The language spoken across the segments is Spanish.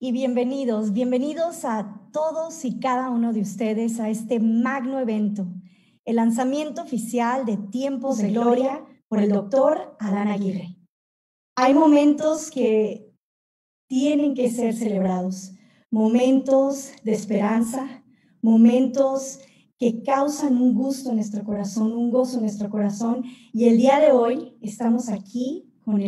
y bienvenidos a todos y cada uno de ustedes a este magno evento, el lanzamiento oficial de Tiempos de Gloria por el doctor Adán Aguirre. Hay momentos que tienen que ser celebrados, momentos de esperanza, momentos que causan un gusto en nuestro corazón, un gozo en nuestro corazón, y el día de hoy estamos aquí con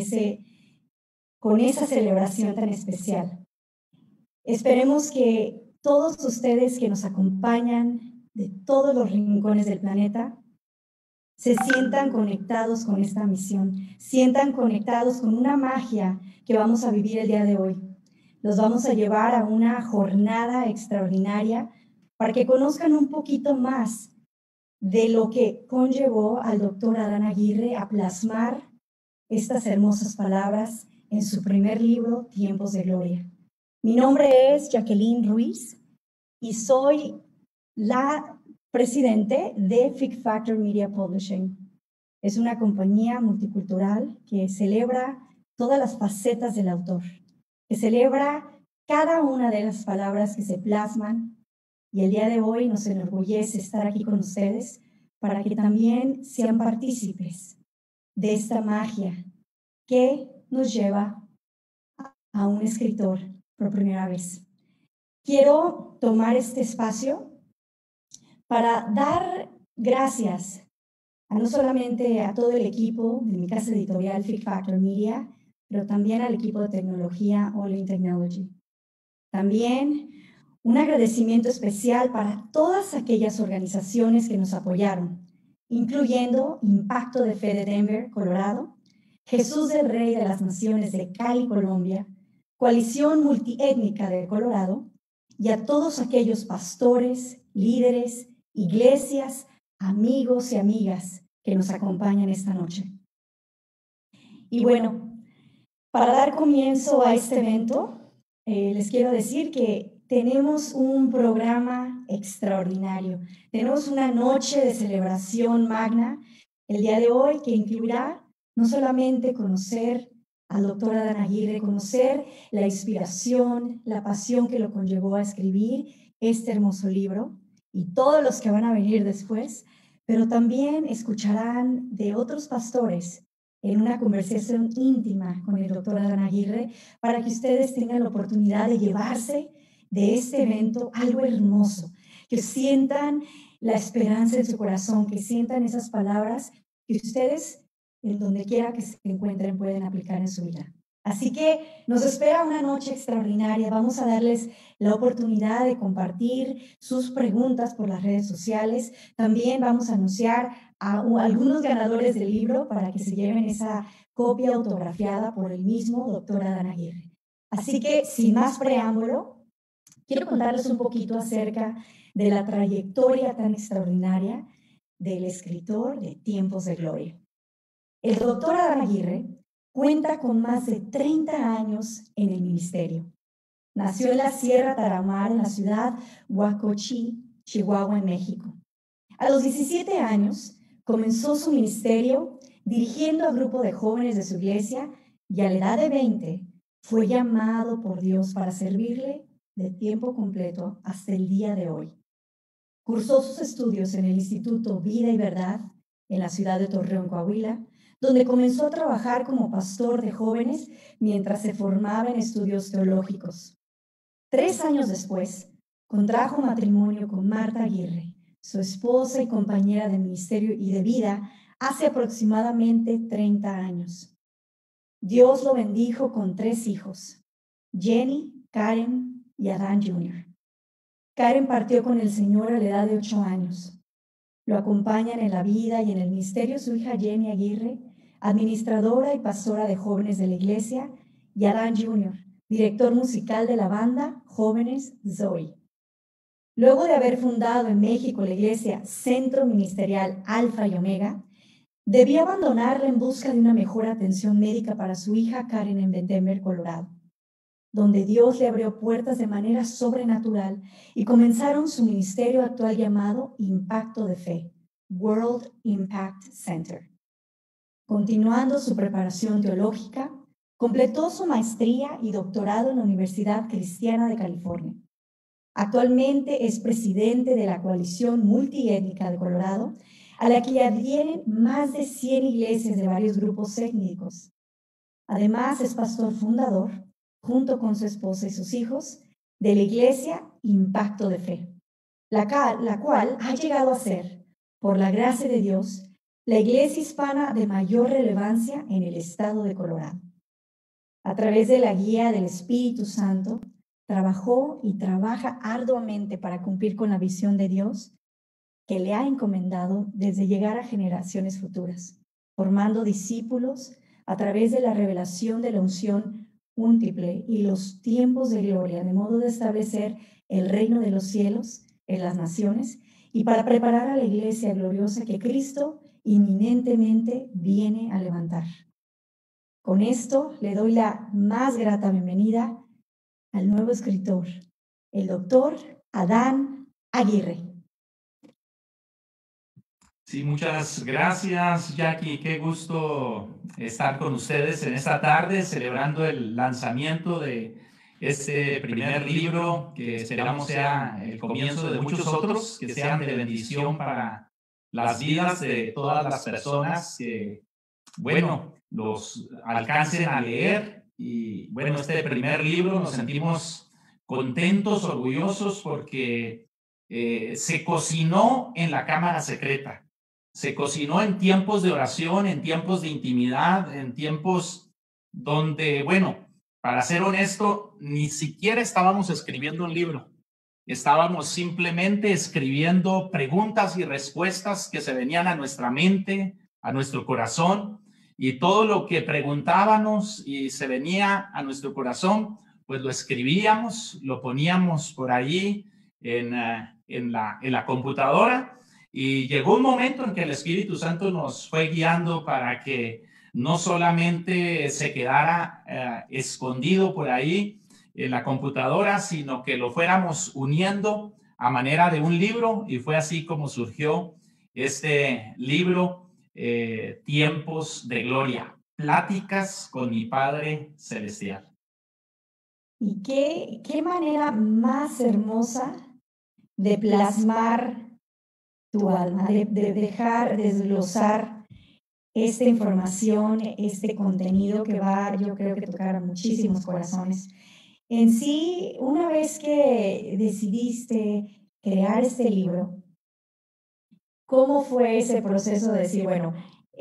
esa celebración tan especial. Esperemos que todos ustedes que nos acompañan de todos los rincones del planeta se sientan conectados con esta misión, sientan conectados con una magia que vamos a vivir el día de hoy. Los vamos a llevar a una jornada extraordinaria para que conozcan un poquito más de lo que conllevó al doctor Adán Aguirre a plasmar estas hermosas palabras en su primer libro, Tiempos de Gloria. Mi nombre es Jacqueline Ruiz y soy la presidente de Fig Factor Media Publishing. Es una compañía multicultural que celebra todas las facetas del autor, que celebra cada una de las palabras que se plasman, y el día de hoy nos enorgullece estar aquí con ustedes para que también sean partícipes de esta magia que nos lleva a un escritor por primera vez. Quiero tomar este espacio para dar gracias no solamente a todo el equipo de mi casa editorial Fig Factor Media, pero también al equipo de tecnología All in Technology. También un agradecimiento especial para todas aquellas organizaciones que nos apoyaron, incluyendo Impacto de Fe de Denver, Colorado, Jesús del Rey de las Naciones de Cali, Colombia, Coalición Multiétnica de Colorado, y a todos aquellos pastores, líderes, iglesias, amigos y amigas que nos acompañan esta noche. Y bueno, para dar comienzo a este evento, les quiero decir que tenemos un programa extraordinario. Tenemos una noche de celebración magna el día de hoy que incluirá no solamente conocer al doctor Adán Aguirre, conocer la inspiración, la pasión que lo conllevó a escribir este hermoso libro y todos los que van a venir después, pero también escucharán de otros pastores en una conversación íntima con el doctor Adán Aguirre para que ustedes tengan la oportunidad de llevarse de este evento algo hermoso, que sientan la esperanza en su corazón, que sientan esas palabras que ustedes, en donde quiera que se encuentren, pueden aplicar en su vida. Así que nos espera una noche extraordinaria. Vamos a darles la oportunidad de compartir sus preguntas por las redes sociales. También vamos a anunciar a algunos ganadores del libro para que se lleven esa copia autografiada por el mismo doctor Adán Aguirre. Así que, sin más preámbulo, quiero contarles un poquito acerca de la trayectoria tan extraordinaria del escritor de Tiempos de Gloria. El doctor Adán Aguirre cuenta con más de 30 años en el ministerio. Nació en la Sierra Tarahumara, en la ciudad Huacochi, Chihuahua, en México. A los 17 años comenzó su ministerio dirigiendo a grupo de jóvenes de su iglesia, y a la edad de 20 fue llamado por Dios para servirle de tiempo completo hasta el día de hoy. Cursó sus estudios en el Instituto Vida y Verdad en la ciudad de Torreón, Coahuila, donde comenzó a trabajar como pastor de jóvenes mientras se formaba en estudios teológicos. 3 años después, contrajo matrimonio con Marta Aguirre, su esposa y compañera de ministerio y de vida hace aproximadamente 30 años. Dios lo bendijo con 3 hijos, Jenny, Karen y Adán Jr. Karen partió con el Señor a la edad de 8 años. Lo acompañan en la vida y en el ministerio su hija Jenny Aguirre, administradora y pastora de jóvenes de la iglesia, y Adán Jr., director musical de la banda Jóvenes Zoe. Luego de haber fundado en México la iglesia Centro Ministerial Alfa y Omega, debió abandonarla en busca de una mejor atención médica para su hija Karen en Denver, Colorado, donde Dios le abrió puertas de manera sobrenatural y comenzaron su ministerio actual llamado Impacto de Fe, World Impact Center. Continuando su preparación teológica, Completó su maestría y doctorado en la Universidad Cristiana de California. Actualmente es presidente de la Coalición Multiétnica de Colorado, a la que adhieren más de 100 iglesias de varios grupos étnicos. Además, es pastor fundador, junto con su esposa y sus hijos, de la Iglesia Impacto de Fe, la cual ha llegado a ser, por la gracia de Dios, la iglesia hispana de mayor relevancia en el estado de Colorado. A través de la guía del Espíritu Santo, trabajó y trabaja arduamente para cumplir con la visión de Dios que le ha encomendado desde llegar a generaciones futuras, formando discípulos a través de la revelación de la unción múltiple y los tiempos de gloria, de modo de establecer el reino de los cielos en las naciones y para preparar a la iglesia gloriosa que Cristo inminentemente viene a levantar. Con esto le doy la más grata bienvenida al nuevo escritor, el doctor Adán Aguirre. Sí, muchas gracias, Jackie. Qué gusto estar con ustedes en esta tarde celebrando el lanzamiento de este primer libro que esperamos sea el comienzo de muchos otros que sean de bendición para las vidas de todas las personas que, bueno, los alcancen a leer. Y bueno, este primer libro nos sentimos contentos, orgullosos porque se cocinó en la cámara secreta. Se cocinó en tiempos de oración, en tiempos de intimidad, en tiempos donde, bueno, para ser honesto, ni siquiera estábamos escribiendo un libro. Estábamos simplemente escribiendo preguntas y respuestas que se venían a nuestra mente, a nuestro corazón, y todo lo que preguntábamos y se venía a nuestro corazón, pues lo escribíamos, lo poníamos por ahí en la computadora. Y llegó un momento en que el Espíritu Santo nos fue guiando para que no solamente se quedara escondido por ahí en la computadora, sino que lo fuéramos uniendo a manera de un libro, y fue así como surgió este libro, Tiempos de Gloria, Pláticas con mi Padre Celestial. Y qué manera más hermosa de plasmar tu alma, de dejar desglosar esta información, este contenido que va, yo creo que tocar a muchísimos corazones. En sí, una vez que decidiste crear este libro, ¿cómo fue ese proceso de decir, bueno,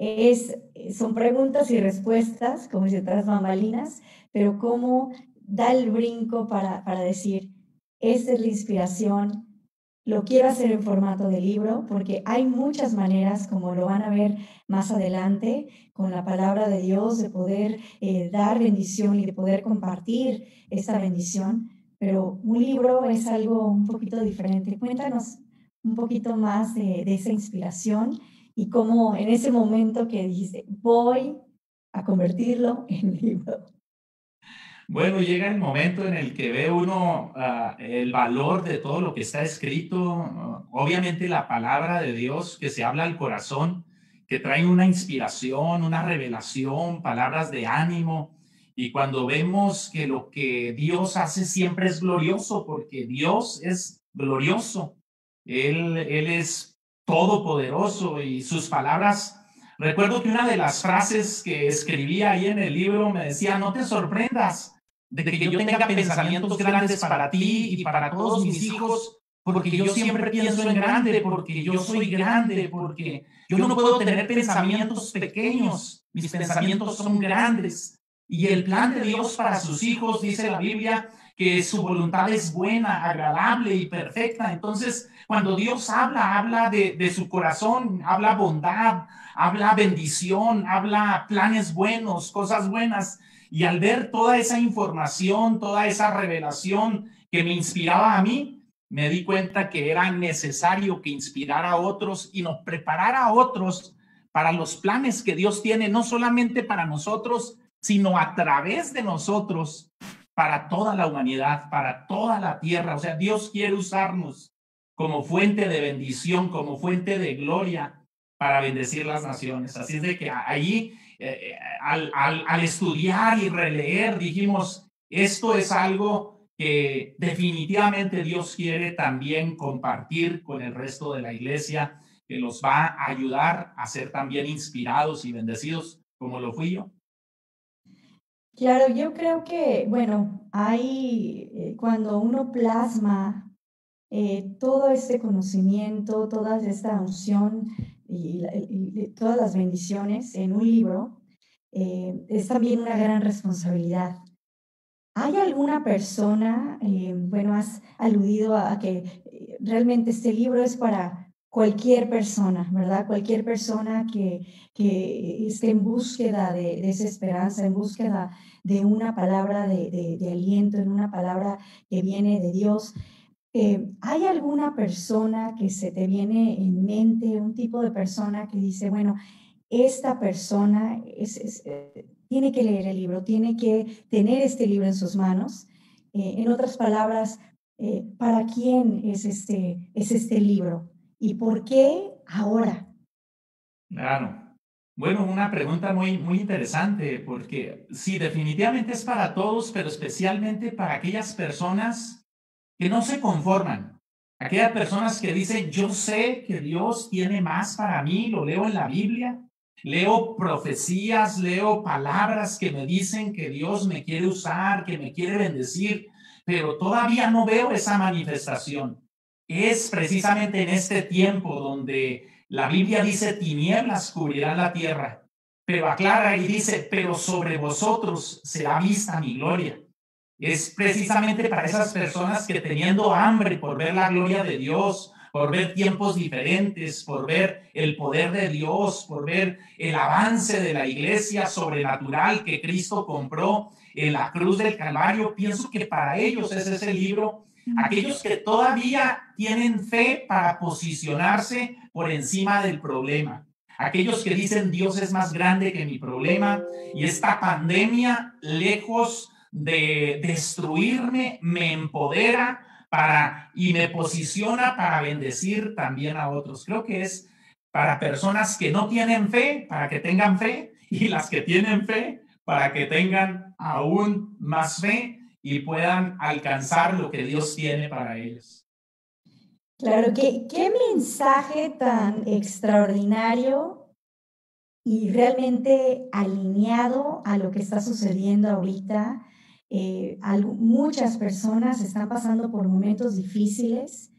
son preguntas y respuestas, como si tras bambalinas, pero cómo da el brinco para decir, esta es la inspiración, lo quiero hacer en formato de libro, porque hay muchas maneras, como lo van a ver más adelante, con la palabra de Dios, de poder dar bendición y de poder compartir esta bendición, pero un libro es algo un poquito diferente. Cuéntanos un poquito más de esa inspiración y cómo en ese momento que dijiste, voy a convertirlo en libro. Bueno, llega el momento en el que ve uno el valor de todo lo que está escrito. Obviamente la palabra de Dios que se habla al corazón, que trae una inspiración, una revelación, palabras de ánimo. Y cuando vemos que lo que Dios hace siempre es glorioso, porque Dios es glorioso. Él es todopoderoso y sus palabras. Recuerdo que una de las frases que escribía ahí en el libro me decía, no te sorprendas de que yo tenga pensamientos grandes para ti y para todos mis hijos, porque yo siempre pienso en grande, porque yo soy grande, porque yo no puedo tener pensamientos pequeños, mis pensamientos son grandes. Y el plan de Dios para sus hijos, dice la Biblia, que su voluntad es buena, agradable y perfecta. Entonces, cuando Dios habla de su corazón, habla bondad, habla bendición, habla planes buenos, cosas buenas. Y al ver toda esa información, toda esa revelación que me inspiraba a mí, me di cuenta que era necesario que inspirara a otros y nos preparara a otros para los planes que Dios tiene, no solamente para nosotros, sino a través de nosotros, para toda la humanidad, para toda la tierra. O sea, Dios quiere usarnos como fuente de bendición, como fuente de gloria para bendecir las naciones. Así es de que ahí, al estudiar y releer, dijimos, esto es algo que definitivamente Dios quiere también compartir con el resto de la iglesia, que los va a ayudar a ser también inspirados y bendecidos, como lo fui yo. Claro, yo creo que, bueno, hay, cuando uno plasma todo este conocimiento, toda esta unción y todas las bendiciones en un libro, es también una gran responsabilidad. ¿Hay alguna persona, bueno, has aludido a que realmente este libro es para cualquier persona, ¿verdad? Cualquier persona que esté en búsqueda de esa esperanza, en búsqueda de una palabra de aliento, en una palabra que viene de Dios. ¿Hay alguna persona que se te viene en mente, un tipo de persona que dice, bueno, esta persona tiene que leer el libro, tiene que tener este libro en sus manos? En otras palabras, ¿para quién es este libro? ¿Y por qué ahora? Claro. Bueno, una pregunta muy interesante, porque sí, definitivamente es para todos, pero especialmente para aquellas personas que no se conforman. Aquellas personas que dicen, yo sé que Dios tiene más para mí, lo leo en la Biblia, leo profecías, leo palabras que me dicen que Dios me quiere usar, que me quiere bendecir, pero todavía no veo esa manifestación. Es precisamente en este tiempo donde la Biblia dice, tinieblas cubrirán la tierra, pero aclara y dice, pero sobre vosotros será vista mi gloria. Es precisamente para esas personas que teniendo hambre por ver la gloria de Dios, por ver tiempos diferentes, por ver el poder de Dios, por ver el avance de la iglesia sobrenatural que Cristo compró en la cruz del Calvario, pienso que para ellos es ese libro. Aquellos que todavía tienen fe para posicionarse por encima del problema. Aquellos que dicen Dios es más grande que mi problema y esta pandemia, lejos de destruirme, me empodera y me posiciona para bendecir también a otros. Creo que es para personas que no tienen fe, para que tengan fe, y las que tienen fe, para que tengan aún más fe y puedan alcanzar lo que Dios tiene para ellos. Claro, qué mensaje tan extraordinario y realmente alineado a lo que está sucediendo ahorita. Muchas personas están pasando por momentos difíciles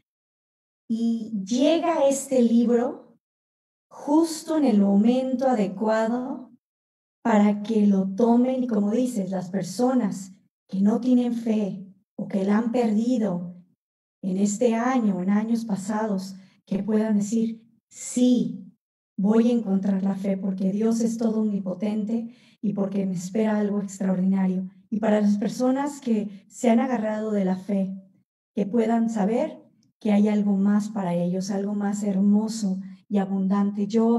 y llega este libro justo en el momento adecuado para que lo tomen y, como dices, las personas que no tienen fe o que la han perdido en este año, en años pasados, que puedan decir, sí, voy a encontrar la fe porque Dios es todo omnipotente y porque me espera algo extraordinario. Y para las personas que se han agarrado de la fe, que puedan saber que hay algo más para ellos, algo más hermoso y abundante. Yo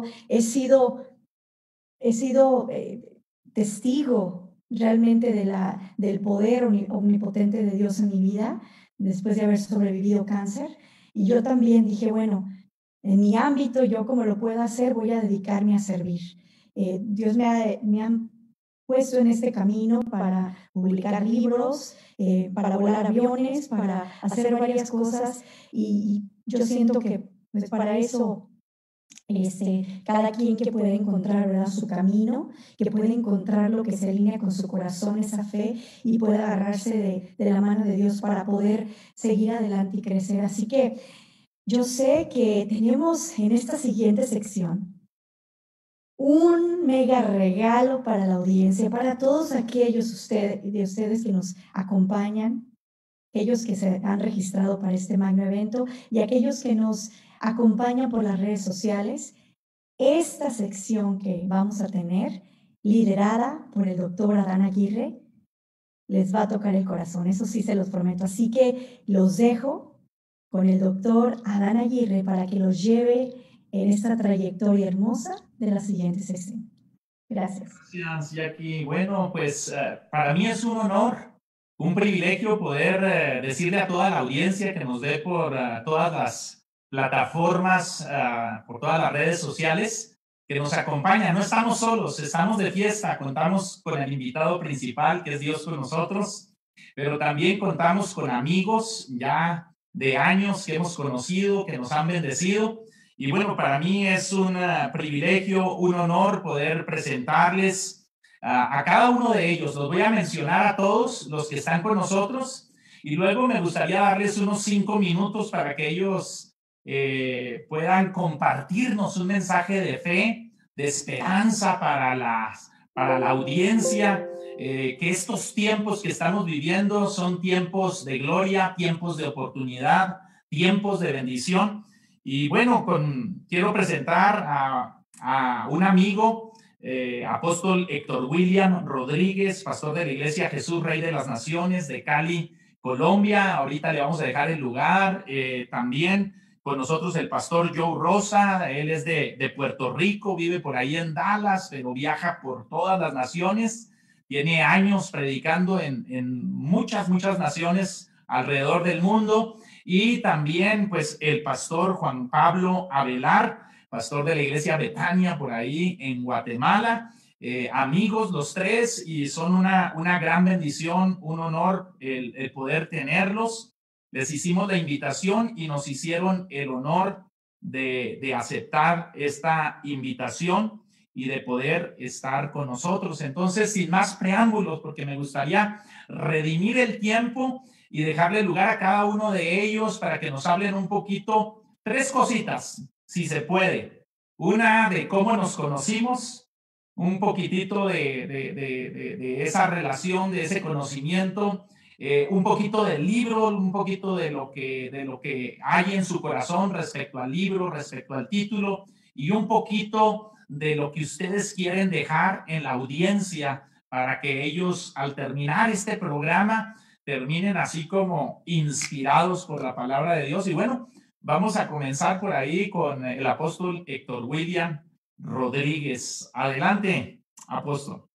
he sido testigo realmente del poder omnipotente de Dios en mi vida después de haber sobrevivido cáncer. Y yo también dije, bueno, en mi ámbito, yo como lo puedo hacer, voy a dedicarme a servir. Dios me ha puesto en este camino para publicar libros, para volar aviones, para hacer varias cosas y yo siento que pues para eso cada quien que puede encontrar, ¿verdad?, su camino, que puede encontrar lo que se alinea con su corazón, esa fe, y puede agarrarse de la mano de Dios para poder seguir adelante y crecer. Así que yo sé que tenemos en esta siguiente sección un mega regalo para la audiencia, para todos aquellos de ustedes que nos acompañan, aquellos que se han registrado para este magno evento y aquellos que nos acompañan por las redes sociales. Esta sección que vamos a tener, liderada por el doctor Adán Aguirre, les va a tocar el corazón, eso sí se los prometo. Así que los dejo con el doctor Adán Aguirre para que los lleve en esta trayectoria hermosa de la siguiente sección. Gracias. Gracias, Jackie. Bueno, pues para mí es un honor, un privilegio poder decirle a toda la audiencia que nos ve por todas plataformas, por todas las redes sociales que nos acompañan. No estamos solos, estamos de fiesta, contamos con el invitado principal, que es Dios con nosotros, pero también contamos con amigos ya de años que hemos conocido, que nos han bendecido. Y bueno, para mí es un privilegio, un honor poder presentarles a cada uno de ellos. Los voy a mencionar a todos los que están con nosotros y luego me gustaría darles unos 5 minutos para que ellos puedan compartirnos un mensaje de fe, de esperanza para la audiencia, que estos tiempos que estamos viviendo son tiempos de gloria, tiempos de oportunidad, tiempos de bendición. Y bueno, quiero presentar a un amigo, apóstol Héctor William Rodríguez, pastor de la Iglesia Jesús Rey de las Naciones de Cali, Colombia. Ahorita le vamos a dejar el lugar. También con nosotros el pastor Joe Rosa, él es de Puerto Rico, vive por ahí en Dallas, pero viaja por todas las naciones. Tiene años predicando en muchas naciones alrededor del mundo. Y también, pues, el pastor Juan Pablo Avelar, pastor de la iglesia Betania, por ahí en Guatemala. Amigos los tres, y son una gran bendición, un honor el poder tenerlos. Les hicimos la invitación y nos hicieron el honor de aceptar esta invitación y de poder estar con nosotros. Entonces, sin más preámbulos, porque me gustaría redimir el tiempo y dejarle lugar a cada uno de ellos para que nos hablen un poquito, 3 cositas, si se puede. Una, de cómo nos conocimos, un poquitito de esa relación, de ese conocimiento, un poquito del libro, un poquito de lo que hay en su corazón respecto al libro, respecto al título, y un poquito de lo que ustedes quieren dejar en la audiencia para que ellos, al terminar este programa, terminen así como inspirados por la palabra de Dios. Y bueno, vamos a comenzar por ahí con el apóstol Héctor William Rodríguez. Adelante, apóstol.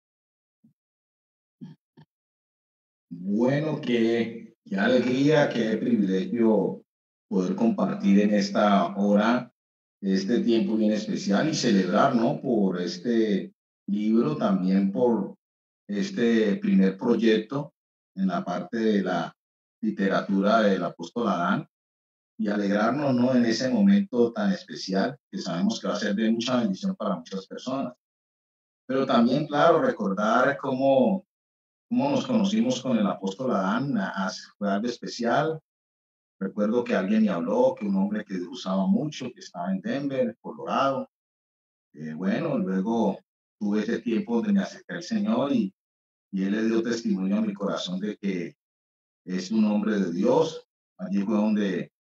Bueno, qué alegría, qué privilegio poder compartir en esta hora este tiempo bien especial y celebrar, ¿no? Por este libro, también por este primer proyecto en la parte de la literatura del apóstol Adán, y alegrarnos, ¿no? En ese momento tan especial que sabemos que va a ser de mucha bendición para muchas personas. Pero también, claro, recordar cómo nos conocimos con el apóstol Adán. Fue algo especial. Recuerdo que alguien me habló, que un hombre que usaba mucho, que estaba en Denver, Colorado. Bueno, luego tuve ese tiempo donde me acerqué al Señor y Él le dio testimonio a mi corazón de que es un hombre de Dios. Allí fue donde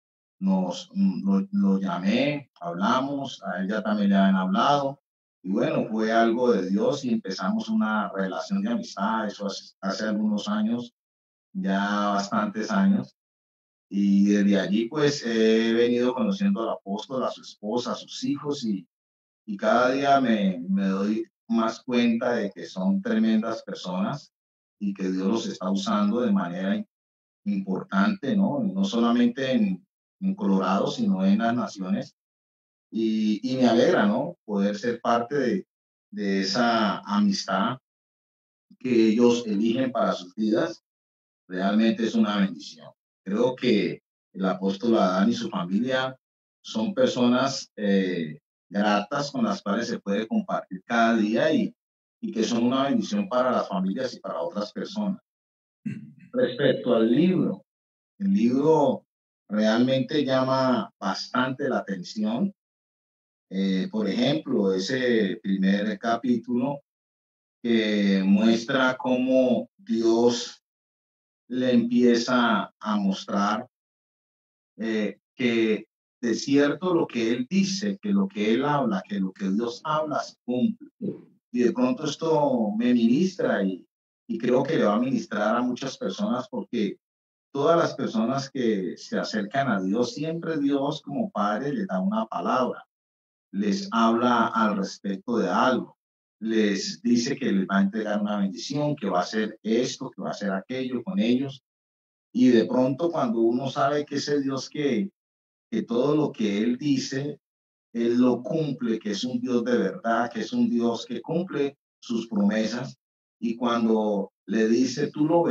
lo llamé, hablamos, a él ya también le habían hablado. Y bueno, fue algo de Dios y empezamos una relación de amistad, eso hace algunos años, ya bastantes años. Y desde allí pues he venido conociendo al apóstol, a su esposa, a sus hijos, y cada día me doy más cuenta de que son tremendas personas y que Dios los está usando de manera importante, ¿no? No solamente en Colorado, sino en las naciones. Y me alegra, ¿no? Poder ser parte de esa amistad que ellos eligen para sus vidas. Realmente es una bendición. Creo que el apóstol Adán y su familia son personas gratas con las cuales se puede compartir cada día y que son una bendición para las familias y para otras personas. Respecto al libro, el libro realmente llama bastante la atención. Por ejemplo, ese primer capítulo que muestra cómo Dios le empieza a mostrar que de cierto lo que Él dice, que lo que Él habla, que lo que Dios habla se cumple. Y de pronto esto me ministra y creo que le va a ministrar a muchas personas, porque todas las personas que se acercan a Dios, siempre Dios como Padre les da una palabra, les habla al respecto de algo, les dice que les va a entregar una bendición, que va a hacer esto, que va a hacer aquello con ellos. Y de pronto cuando uno sabe que ese Dios que todo lo que Él dice, Él lo cumple, que es un Dios de verdad, que es un Dios que cumple sus promesas. Y cuando le dice,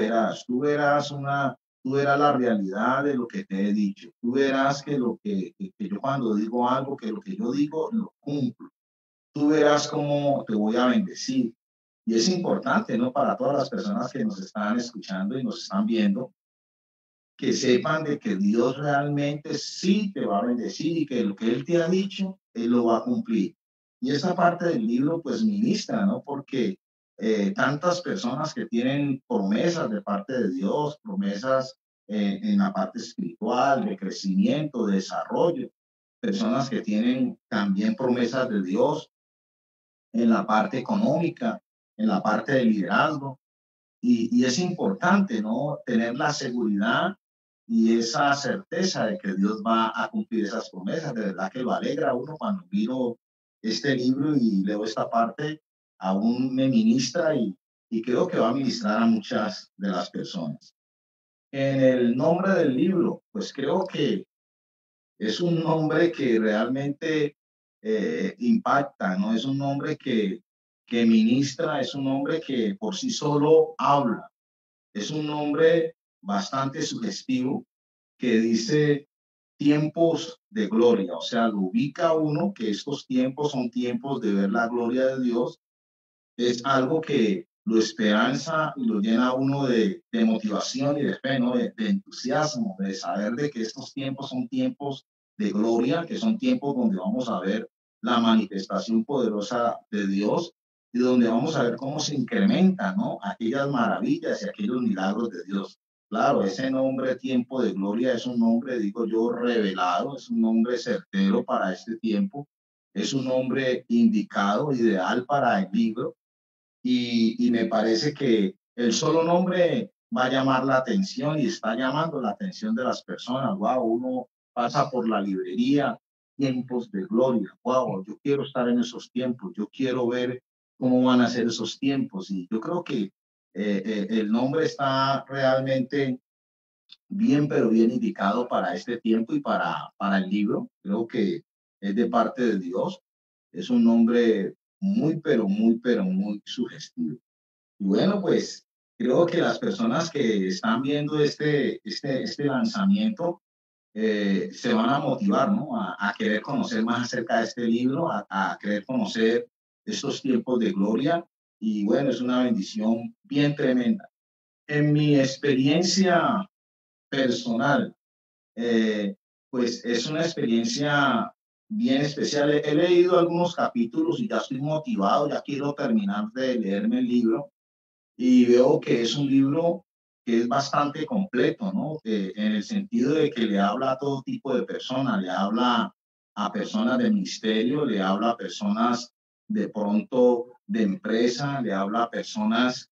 tú verás la realidad de lo que te he dicho. Tú verás que que yo cuando digo algo, que lo que yo digo, lo cumplo. Tú verás cómo te voy a bendecir. Y es importante, ¿no? Para todas las personas que nos están escuchando y nos están viendo, que sepan de que Dios realmente sí te va a bendecir y que lo que Él te ha dicho, Él lo va a cumplir. Y esa parte del libro, pues ministra, ¿no? Porque tantas personas que tienen promesas de parte de Dios, promesas en la parte espiritual, de crecimiento, de desarrollo, personas que tienen también promesas de Dios en la parte económica, en la parte de liderazgo. Y es importante, ¿no? Tener la seguridad y esa certeza de que Dios va a cumplir esas promesas. De verdad que lo alegra a uno cuando miro este libro y leo esta parte, aún me ministra y creo que va a ministrar a muchas de las personas. En el nombre del libro, pues creo que es un nombre que realmente impacta, ¿no? Es un nombre que ministra, es un nombre que por sí solo habla. Es un nombre bastante sugestivo que dice tiempos de gloria, o sea, lo ubica uno que estos tiempos son tiempos de ver la gloria de Dios. Es algo que lo esperanza y lo llena a uno de motivación y de fe, ¿no? De entusiasmo, de saber de que estos tiempos son tiempos de gloria, que son tiempos donde vamos a ver la manifestación poderosa de Dios y donde vamos a ver cómo se incrementan, ¿no? Aquellas maravillas y aquellos milagros de Dios. Claro, ese nombre tiempo de gloria es un nombre, digo yo, revelado, es un nombre certero para este tiempo, es un nombre indicado, ideal para el libro y me parece que el solo nombre va a llamar la atención y está llamando la atención de las personas. Wow, uno pasa por la librería, tiempos de gloria. Wow, yo quiero estar en esos tiempos, yo quiero ver cómo van a ser esos tiempos. Y yo creo que el nombre está realmente bien, pero bien indicado para este tiempo y para el libro. Creo que es de parte de Dios. Es un nombre pero muy sugestivo. Y bueno, pues creo que las personas que están viendo este lanzamiento se van a motivar, ¿no? A querer conocer más acerca de este libro, a querer conocer estos tiempos de gloria. Y bueno, es una bendición bien tremenda. En mi experiencia personal, eh, pues es una experiencia bien especial. He leído algunos capítulos y ya estoy motivado, ya quiero terminar de leerme el libro y veo que es un libro que es bastante completo, ¿no? En el sentido de que le habla a todo tipo de personas, le habla a personas de ministerio, le habla a personas de pronto de empresa, le habla a personas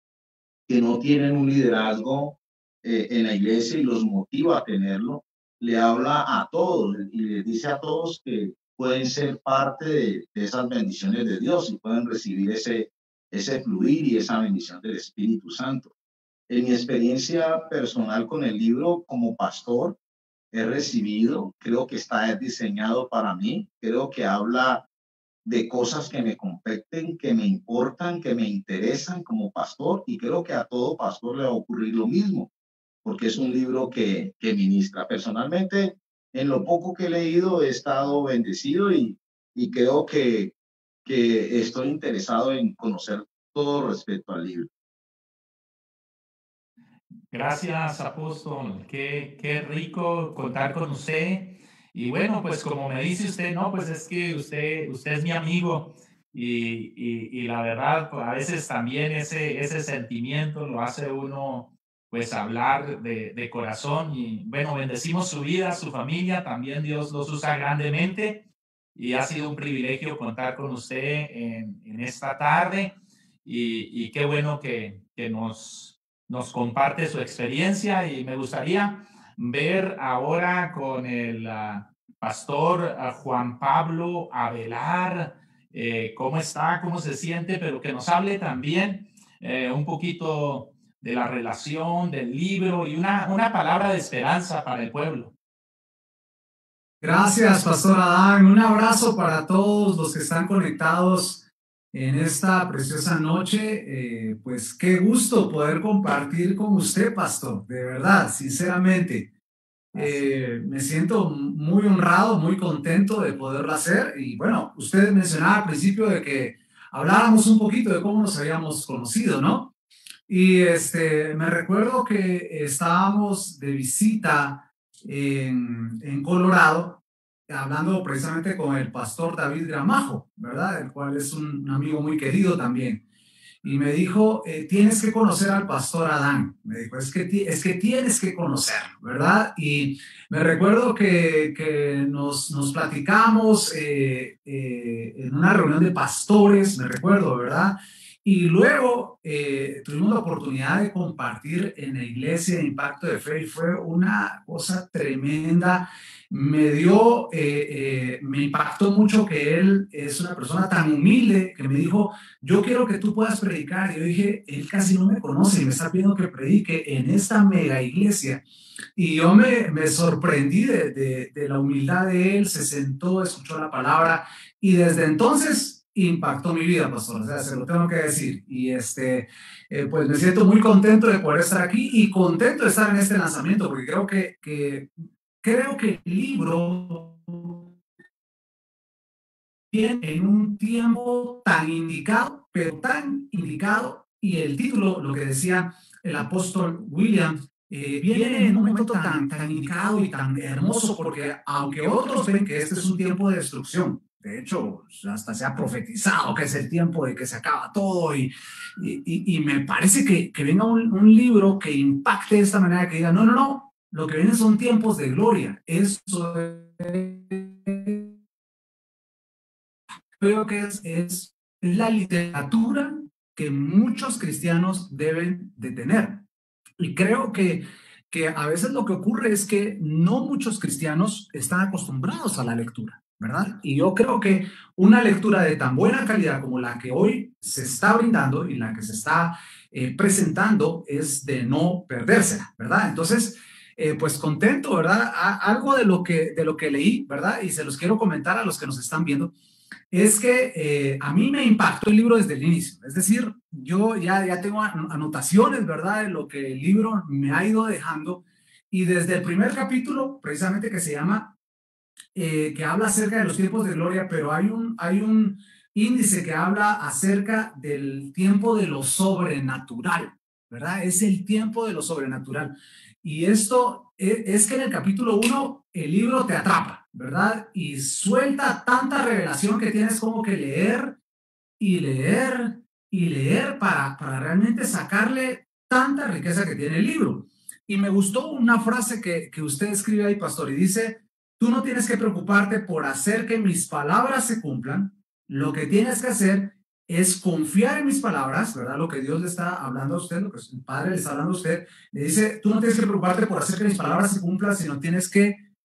que no tienen un liderazgo en la iglesia y los motiva a tenerlo, le habla a todos y les dice a todos que pueden ser parte de esas bendiciones de Dios y pueden recibir ese fluir y esa bendición del Espíritu Santo. En mi experiencia personal con el libro como pastor, he recibido, creo que está diseñado para mí, creo que habla de cosas que me competen, que me importan, que me interesan como pastor y creo que a todo pastor le va a ocurrir lo mismo, porque es un libro que ministra. Personalmente, en lo poco que he leído, he estado bendecido y creo que estoy interesado en conocer todo respecto al libro. Gracias, apóstol. Qué rico contar con usted. Y bueno, pues como me dice usted, no, pues es que usted es mi amigo. Y la verdad, pues a veces también ese sentimiento lo hace uno, pues hablar de corazón. Y bueno, bendecimos su vida, su familia. También Dios los usa grandemente. Y ha sido un privilegio contar con usted en esta tarde. Y qué bueno que nos comparte su experiencia y me gustaría ver ahora con el pastor Juan Pablo Avelar cómo está, cómo se siente, pero que nos hable también un poquito de la relación del libro y una palabra de esperanza para el pueblo. Gracias, Pastor Adán. Un abrazo para todos los que están conectados en esta preciosa noche. Pues qué gusto poder compartir con usted, Pastor, de verdad, sinceramente. Me siento muy honrado, muy contento de poderlo hacer. Y bueno, usted mencionaba al principio de que habláramos un poquito de cómo nos habíamos conocido, ¿no? Y me recuerdo que estábamos de visita en Colorado, hablando precisamente con el pastor David Gramajo, ¿verdad? El cual es un amigo muy querido también. Y me dijo, tienes que conocer al pastor Adán. Me dijo, es que tienes que conocerlo, ¿verdad? Y me recuerdo que nos platicamos en una reunión de pastores, me recuerdo, ¿verdad? Y luego tuvimos la oportunidad de compartir en la iglesia de Impacto de Fe y fue una cosa tremenda. Me impactó mucho que él es una persona tan humilde que me dijo, yo quiero que tú puedas predicar. Y yo dije, él casi no me conoce y me está pidiendo que predique en esta mega iglesia. Y yo me sorprendí de la humildad de él, se sentó, escuchó la palabra y desde entonces impactó mi vida, pastor. O sea, se lo tengo que decir. Y pues me siento muy contento de poder estar aquí y contento de estar en este lanzamiento porque creo que el libro viene en un tiempo tan indicado, pero tan indicado, y el título, lo que decía el apóstol William, viene en un momento tan indicado y tan hermoso, porque aunque otros ven que este es un tiempo de destrucción, de hecho, hasta se ha profetizado que es el tiempo de que se acaba todo, y me parece que venga un libro que impacte de esta manera, que diga, no, lo que vienen son tiempos de gloria. Eso creo que es la literatura que muchos cristianos deben de tener. Y creo que a veces lo que ocurre es que no muchos cristianos están acostumbrados a la lectura, ¿verdad? Y yo creo que una lectura de tan buena calidad como la que hoy se está brindando y la que se está presentando es de no perdérsela, ¿verdad? Entonces, pues contento, ¿verdad? Algo de lo que leí, ¿verdad? Y se los quiero comentar a los que nos están viendo. Es que a mí me impactó el libro desde el inicio. Es decir, yo ya tengo anotaciones, ¿verdad?, de lo que el libro me ha ido dejando. Y desde el primer capítulo, precisamente que se llama, que habla acerca de los tiempos de gloria, pero hay un índice que habla acerca del tiempo de lo sobrenatural, ¿verdad? Es el tiempo de lo sobrenatural. Y esto es que en el capítulo 1 el libro te atrapa, ¿verdad? Y suelta tanta revelación que tienes como que leer y leer y leer para realmente sacarle tanta riqueza que tiene el libro. Y me gustó una frase que usted escribe ahí, pastor, y dice, tú no tienes que preocuparte por hacer que mis palabras se cumplan, lo que tienes que hacer es confiar en mis palabras, ¿verdad? Lo que Dios le está hablando a usted, lo que el Padre le está hablando a usted, le dice, tú no tienes que preocuparte por hacer que mis palabras se cumplan, sino tienes que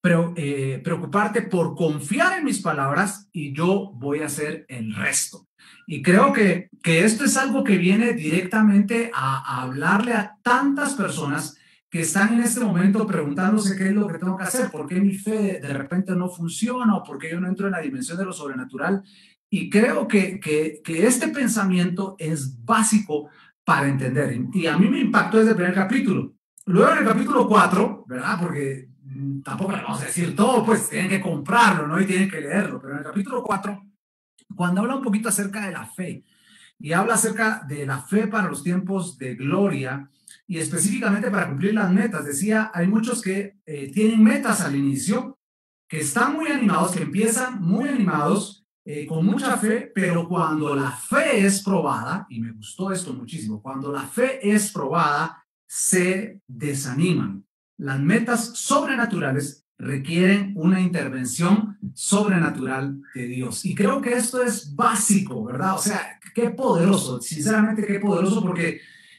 preocuparte por confiar en mis palabras y yo voy a hacer el resto. Y creo que esto es algo que viene directamente a hablarle a tantas personas que están en este momento preguntándose qué es lo que tengo que hacer, por qué mi fe de repente no funciona o por qué yo no entro en la dimensión de lo sobrenatural. Y creo que este pensamiento es básico para entender. Y a mí me impactó desde el primer capítulo. Luego en el capítulo 4, ¿verdad? Porque tampoco le vamos a decir todo, pues tienen que comprarlo, ¿no? Y tienen que leerlo. Pero en el capítulo 4, cuando habla un poquito acerca de la fe y habla acerca de la fe para los tiempos de gloria y específicamente para cumplir las metas, decía, hay muchos que tienen metas al inicio, que están muy animados, que empiezan muy animados, con mucha fe, pero cuando la fe es probada, y me gustó esto muchísimo, cuando la fe es probada, se desaniman. Las metas sobrenaturales requieren una intervención sobrenatural de Dios. Y creo que esto es básico, ¿verdad? O sea, qué poderoso, sinceramente qué poderoso, porque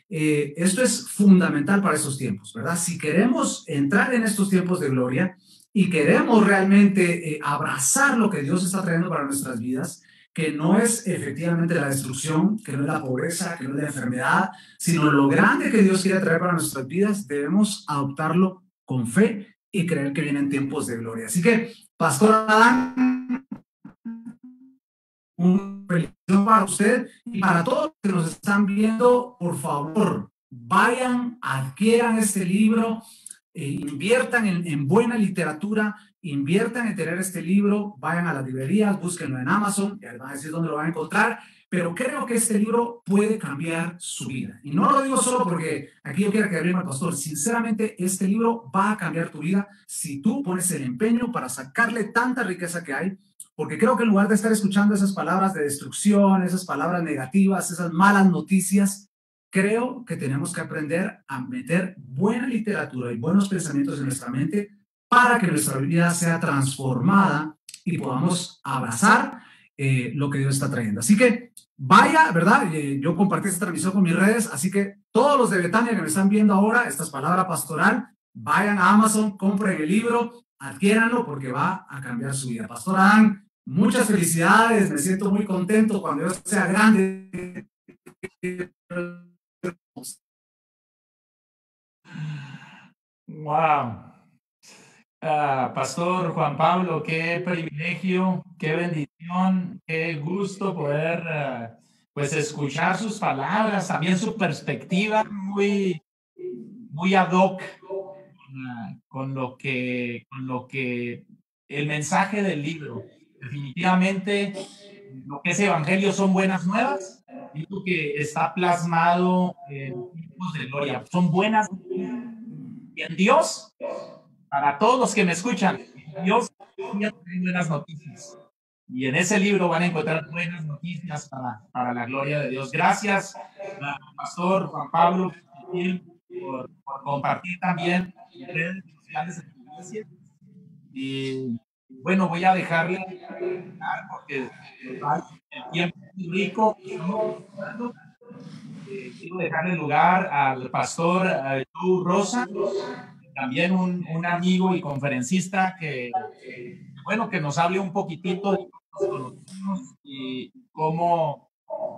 esto es fundamental para esos tiempos, ¿verdad? Si queremos entrar en estos tiempos de gloria y queremos realmente abrazar lo que Dios está trayendo para nuestras vidas, que no es efectivamente la destrucción, que no es la pobreza, que no es la enfermedad, sino lo grande que Dios quiere traer para nuestras vidas, debemos adoptarlo con fe y creer que vienen tiempos de gloria. Así que Pastor Adán, un bendición para usted y para todos los que nos están viendo. Por favor, vayan, adquieran este libro, inviertan en buena literatura, inviertan en tener este libro, vayan a las librerías, búsquenlo en Amazon, ya les van a decir dónde lo van a encontrar, pero creo que este libro puede cambiar su vida. Y no lo digo solo porque aquí yo quiera que arriba el pastor, sinceramente este libro va a cambiar tu vida si tú pones el empeño para sacarle tanta riqueza que hay, porque creo que en lugar de estar escuchando esas palabras de destrucción, esas palabras negativas, esas malas noticias, creo que tenemos que aprender a meter buena literatura y buenos pensamientos en nuestra mente para que nuestra vida sea transformada y podamos abrazar lo que Dios está trayendo. Así que vaya, ¿verdad? Yo compartí esta transmisión con mis redes, así que todos los de Betania que me están viendo ahora, esta es palabra pastoral, vayan a Amazon, compren el libro, adquiéranlo porque va a cambiar su vida. Pastor Adán, muchas felicidades, me siento muy contento cuando yo sea grande. Wow. Pastor Juan Pablo, qué privilegio, qué bendición, qué gusto poder pues escuchar sus palabras, también su perspectiva muy ad hoc con lo que el mensaje del libro. Definitivamente lo que es evangelio son buenas nuevas, y lo que está plasmado en tiempos de gloria son buenas, y en Dios, para todos los que me escuchan, Dios tiene buenas noticias. Y en ese libro van a encontrar buenas noticias para la gloria de Dios. Gracias, Pastor Juan Pablo, por compartir también en redes sociales de la iglesia. Y bueno, voy a dejarle porque el tiempo es muy rico. Quiero dejarle lugar al pastor Joe Rosa, también un amigo y conferencista que nos hable un poquitito de cómo nos conocimos y cómo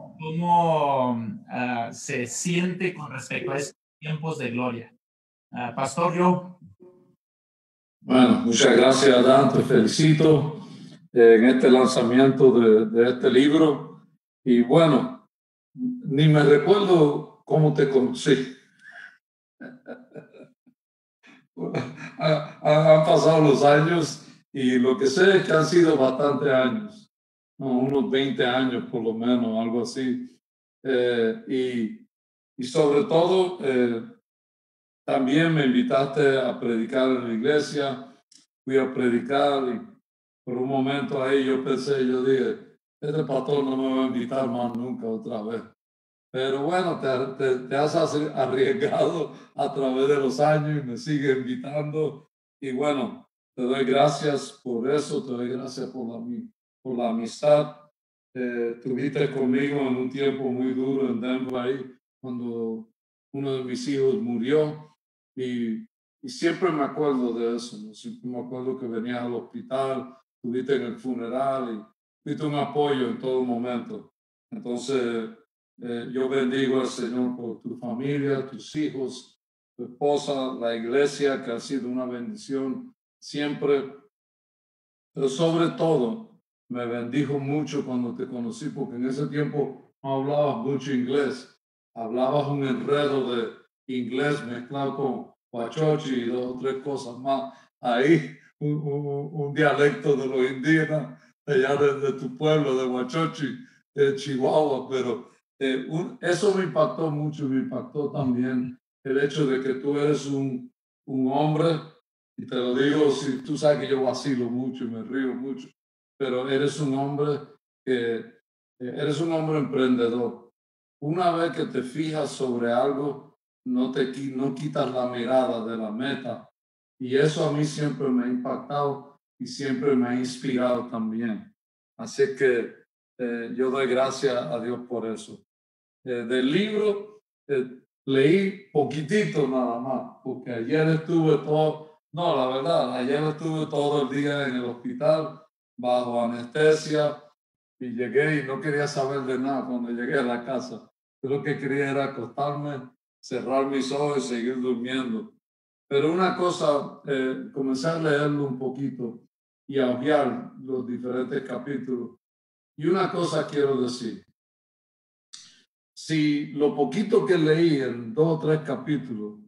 se siente con respecto a estos tiempos de gloria. Pastor Joe. Bueno, muchas gracias, Adán, te felicito en este lanzamiento de este libro. Y bueno, ni me recuerdo cómo te conocí. Han pasado los años y lo que sé es que han sido bastantes años, ¿no? Unos 20 años por lo menos, algo así. Y sobre todo, también me invitaste a predicar en la iglesia. Fui a predicar y por un momento ahí yo dije, este pastor no me va a invitar más nunca otra vez. Pero bueno, te has arriesgado a través de los años y me sigue invitando. Y bueno, te doy gracias por eso, te doy gracias por la amistad. Estuviste conmigo en un tiempo muy duro en Denver ahí, cuando uno de mis hijos murió. Y siempre me acuerdo de eso, ¿no? Siempre me acuerdo que venías al hospital, estuviste en el funeral y fuiste un apoyo en todo momento. Entonces, yo bendigo al Señor por tu familia, tus hijos, tu esposa, la iglesia, que ha sido una bendición siempre. Pero sobre todo, me bendijo mucho cuando te conocí, porque en ese tiempo no hablabas mucho inglés. Hablabas un enredo de inglés mezclado con huachochi y 2 o 3 cosas más. Ahí, un dialecto de los indígenas, allá de tu pueblo, de Huachochi, de Chihuahua, pero eso me impactó mucho, me impactó también el hecho de que tú eres un hombre, y te lo digo, si tú sabes que yo vacilo mucho y me río mucho, pero eres un hombre emprendedor. Una vez que te fijas sobre algo, no quitas la mirada de la meta, y eso a mí siempre me ha impactado y siempre me ha inspirado también. Así que yo doy gracias a Dios por eso. Del libro leí poquitito nada más, porque ayer estuve todo el día en el hospital bajo anestesia y llegué y no quería saber de nada cuando llegué a la casa. Yo lo que quería era acostarme, cerrar mis ojos y seguir durmiendo. Pero una cosa, comencé a leerlo un poquito y a hojear los diferentes capítulos. Y una cosa quiero decir. Si lo poquito que leí en 2 o 3 capítulos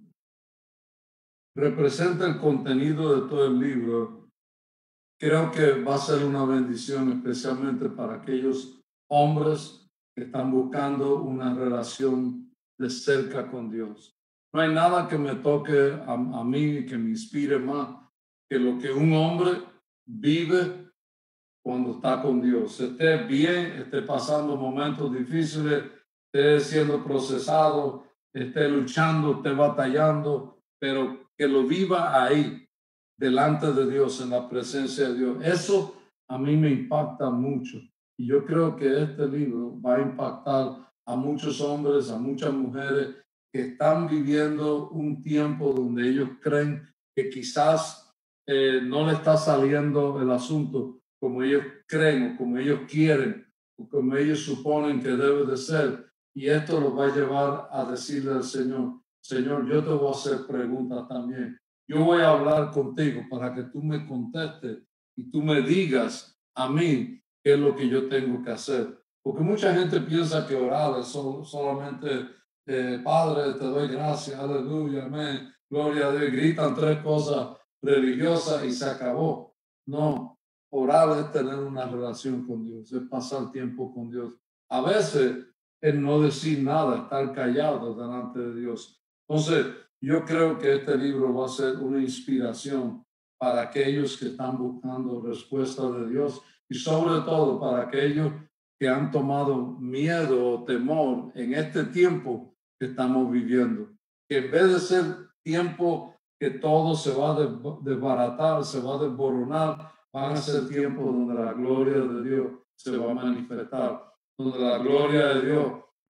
representa el contenido de todo el libro, creo que va a ser una bendición especialmente para aquellos hombres que están buscando una relación de cerca con Dios. No hay nada que me toque a mí, que me inspire más que lo que un hombre vive cuando está con Dios. Esté bien, esté pasando momentos difíciles, esté siendo procesado, esté luchando, esté batallando, pero que lo viva ahí, delante de Dios, en la presencia de Dios. Eso a mí me impacta mucho. Y yo creo que este libro va a impactar a muchos hombres, a muchas mujeres que están viviendo un tiempo donde ellos creen que quizás no le está saliendo el asunto como ellos creen o como ellos quieren o como ellos suponen que debe de ser. Y esto los va a llevar a decirle al Señor, Señor, yo te voy a hacer preguntas también. Yo voy a hablar contigo para que tú me contestes y tú me digas a mí qué es lo que yo tengo que hacer. Porque mucha gente piensa que orar es solamente, Padre, te doy gracias, aleluya, amén, gloria a Dios, gritan 3 cosas religiosas y se acabó. No, orar es tener una relación con Dios, es pasar tiempo con Dios. A veces es no decir nada, estar callado delante de Dios. Entonces, yo creo que este libro va a ser una inspiración para aquellos que están buscando respuesta de Dios y sobre todo para aquellos que han tomado miedo o temor en este tiempo que estamos viviendo. Que en vez de ser tiempo que todo se va a desbaratar, se va a desboronar, van a ser tiempos donde la gloria de Dios se va a manifestar, donde la gloria de Dios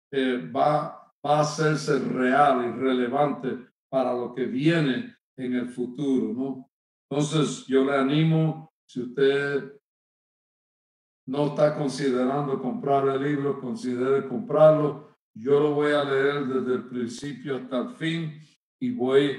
va a hacerse real y relevante para lo que viene en el futuro, ¿no? Entonces, yo le animo, si usted no está considerando comprar el libro, considere comprarlo. Yo lo voy a leer desde el principio hasta el fin y voy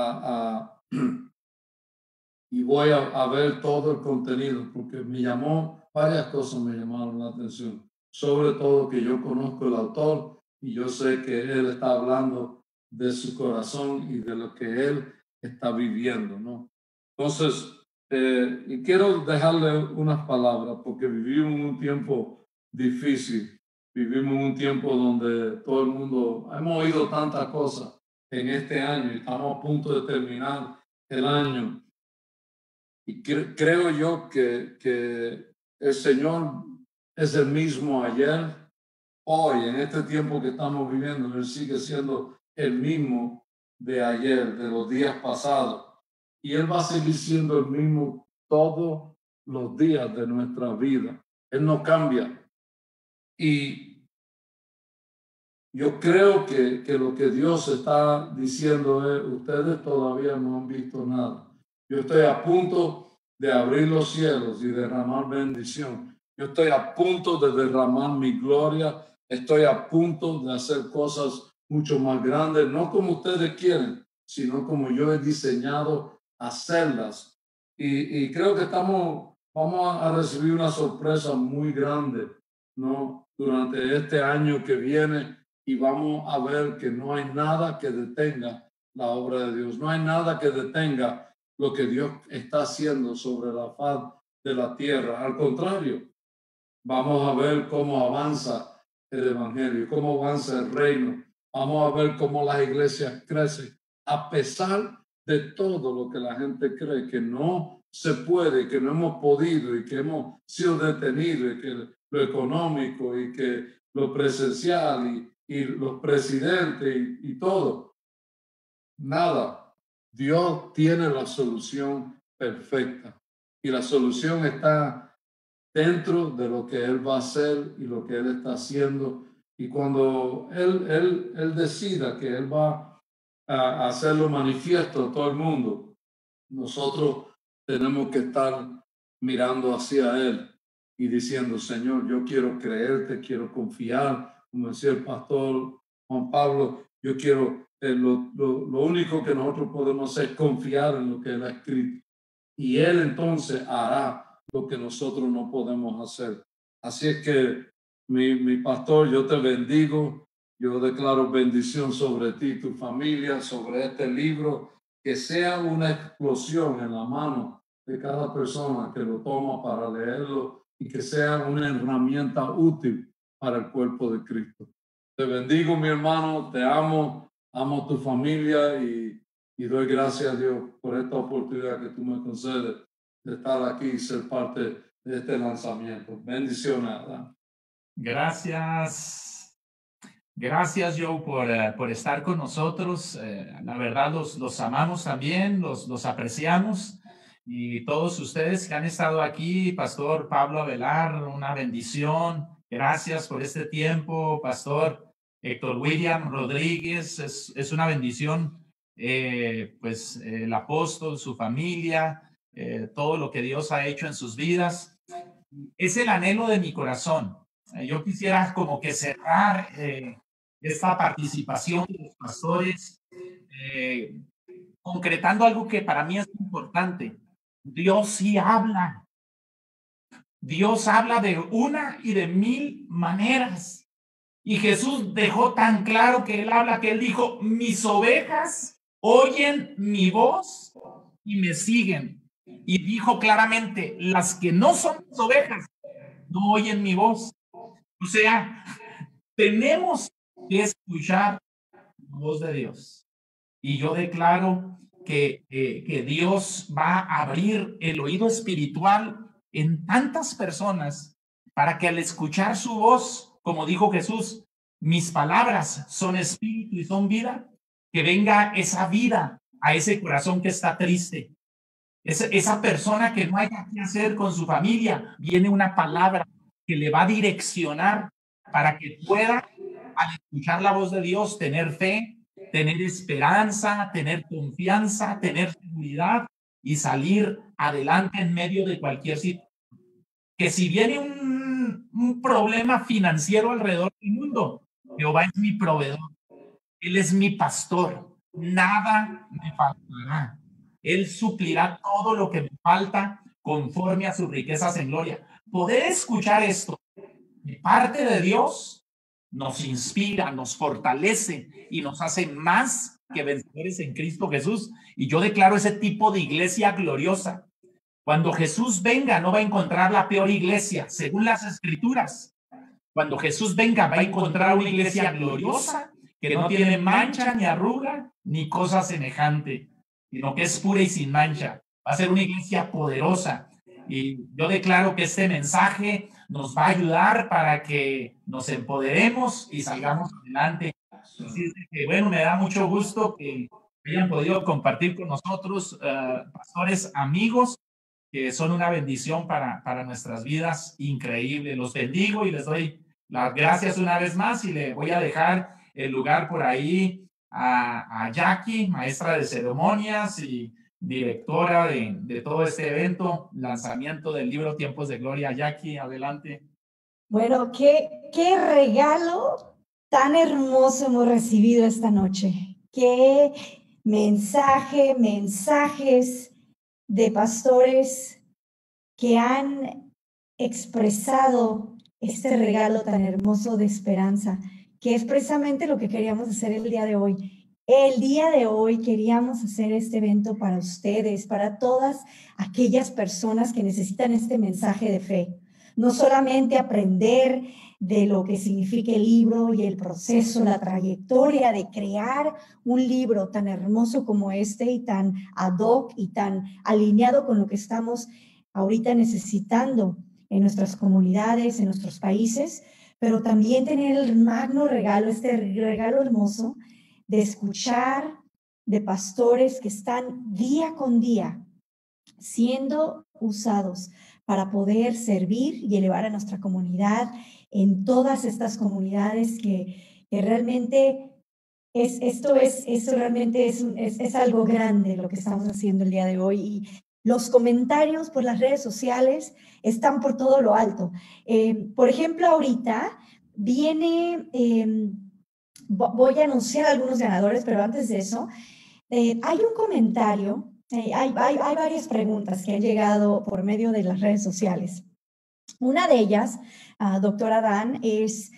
a ver todo el contenido, porque varias cosas me llamaron la atención, sobre todo que yo conozco el autor y yo sé que él está hablando de su corazón y de lo que él está viviendo, ¿no? Entonces, y quiero dejarle unas palabras, porque vivimos un tiempo difícil, vivimos un tiempo donde todo el mundo, hemos oído tantas cosas en este año y estamos a punto de terminar el año. Y creo yo que el Señor es el mismo ayer, hoy, en este tiempo que estamos viviendo. Él sigue siendo el mismo de ayer, de los días pasados. Y Él va a seguir siendo el mismo todos los días de nuestra vida. Él no cambia. Y yo creo que lo que Dios está diciendo es, ustedes todavía no han visto nada. Yo estoy a punto de abrir los cielos y derramar bendición. Yo estoy a punto de derramar mi gloria. Estoy a punto de hacer cosas mucho más grandes, no como ustedes quieren, sino como yo he diseñado hacerlas. Y creo que vamos a recibir una sorpresa muy grande, ¿no? Durante este año que viene, y vamos a ver que no hay nada que detenga la obra de Dios. No hay nada que detenga lo que Dios está haciendo sobre la faz de la tierra. Al contrario, vamos a ver cómo avanza el evangelio, cómo avanza el reino. Vamos a ver cómo las iglesias crecen, a pesar de todo lo que la gente cree que no se puede, que no hemos podido y que hemos sido detenidos, y que lo económico y que lo presencial y los presidentes y todo. Nada. Dios tiene la solución perfecta y la solución está dentro de lo que Él va a hacer y lo que Él está haciendo. Y cuando Él decida que Él va a hacerlo manifiesto a todo el mundo, nosotros tenemos que estar mirando hacia Él y diciendo, Señor, yo quiero creerte, quiero confiar, como decía el pastor Juan Pablo, yo quiero, lo único que nosotros podemos hacer es confiar en lo que Él ha escrito. y Él entonces hará lo que nosotros no podemos hacer. Así es que, mi pastor, yo te bendigo. Yo declaro bendición sobre ti y tu familia, sobre este libro, que sea una explosión en la mano de cada persona que lo toma para leerlo y que sea una herramienta útil para el cuerpo de Cristo. Te bendigo, mi hermano, te amo, amo tu familia y doy gracias a Dios por esta oportunidad que tú me concedes de estar aquí y ser parte de este lanzamiento. Bendiciones, Adán. Gracias. Gracias, Joe, por estar con nosotros. La verdad, los amamos también, los apreciamos. Y todos ustedes que han estado aquí, Pastor Pablo Avelar, una bendición. Gracias por este tiempo, Pastor Héctor William Rodríguez. Es una bendición, pues, el apóstol, su familia, todo lo que Dios ha hecho en sus vidas. Es el anhelo de mi corazón. Yo quisiera como que cerrar esta participación de los pastores, concretando algo que para mí es importante. Dios sí habla. Dios habla de una y de mil maneras. Y Jesús dejó tan claro que Él habla, que Él dijo, mis ovejas oyen mi voz y me siguen. Y dijo claramente, las que no son mis ovejas no oyen mi voz. O sea, tenemos que escuchar la voz de Dios. Y yo declaro que Dios va a abrir el oído espiritual en tantas personas para que al escuchar su voz, como dijo Jesús, mis palabras son espíritu y son vida, que venga esa vida a ese corazón que está triste. Esa persona que no haya qué hacer con su familia, viene una palabra que le va a direccionar para que pueda, al escuchar la voz de Dios, tener fe, tener esperanza, tener confianza, tener seguridad y salir adelante en medio de cualquier situación. Que si viene un problema financiero alrededor del mundo, Jehová es mi proveedor, Él es mi pastor, nada me faltará. Él suplirá todo lo que me falta conforme a sus riquezas en gloria. Poder escuchar esto de parte de Dios nos inspira, nos fortalece y nos hace más que vencedores en Cristo Jesús. Y yo declaro ese tipo de iglesia gloriosa. Cuando Jesús venga, no va a encontrar la peor iglesia, según las Escrituras. Cuando Jesús venga, va a encontrar una iglesia gloriosa que no tiene mancha ni arruga ni cosa semejante, sino que es pura y sin mancha. Va a ser una iglesia poderosa. Y yo declaro que este mensaje nos va a ayudar para que nos empoderemos y salgamos adelante. Así que, bueno, me da mucho gusto que hayan podido compartir con nosotros, pastores amigos, que son una bendición para nuestras vidas, increíble. Los bendigo y les doy las gracias una vez más y le voy a dejar el lugar por ahí a Jackie, maestra de ceremonias y directora de todo este evento, lanzamiento del libro Tiempos de Gloria. Jackie, adelante. Bueno, qué regalo tan hermoso hemos recibido esta noche. Qué mensajes de pastores que han expresado este regalo tan hermoso de esperanza, que es precisamente lo que queríamos hacer el día de hoy. El día de hoy queríamos hacer este evento para ustedes, para todas aquellas personas que necesitan este mensaje de fe. No solamente aprender de lo que significa el libro y el proceso, la trayectoria de crear un libro tan hermoso como este y tan ad hoc y tan alineado con lo que estamos ahorita necesitando en nuestras comunidades, en nuestros países, pero también tener el magno regalo, este regalo hermoso de escuchar de pastores que están día con día siendo usados para poder servir y elevar a nuestra comunidad en todas estas comunidades que realmente esto realmente es algo grande lo que estamos haciendo el día de hoy. Y los comentarios por las redes sociales están por todo lo alto. Por ejemplo, ahorita viene, voy a anunciar algunos ganadores, pero antes de eso, hay un comentario Hay varias preguntas que han llegado por medio de las redes sociales. Una de ellas, doctor Adán, es,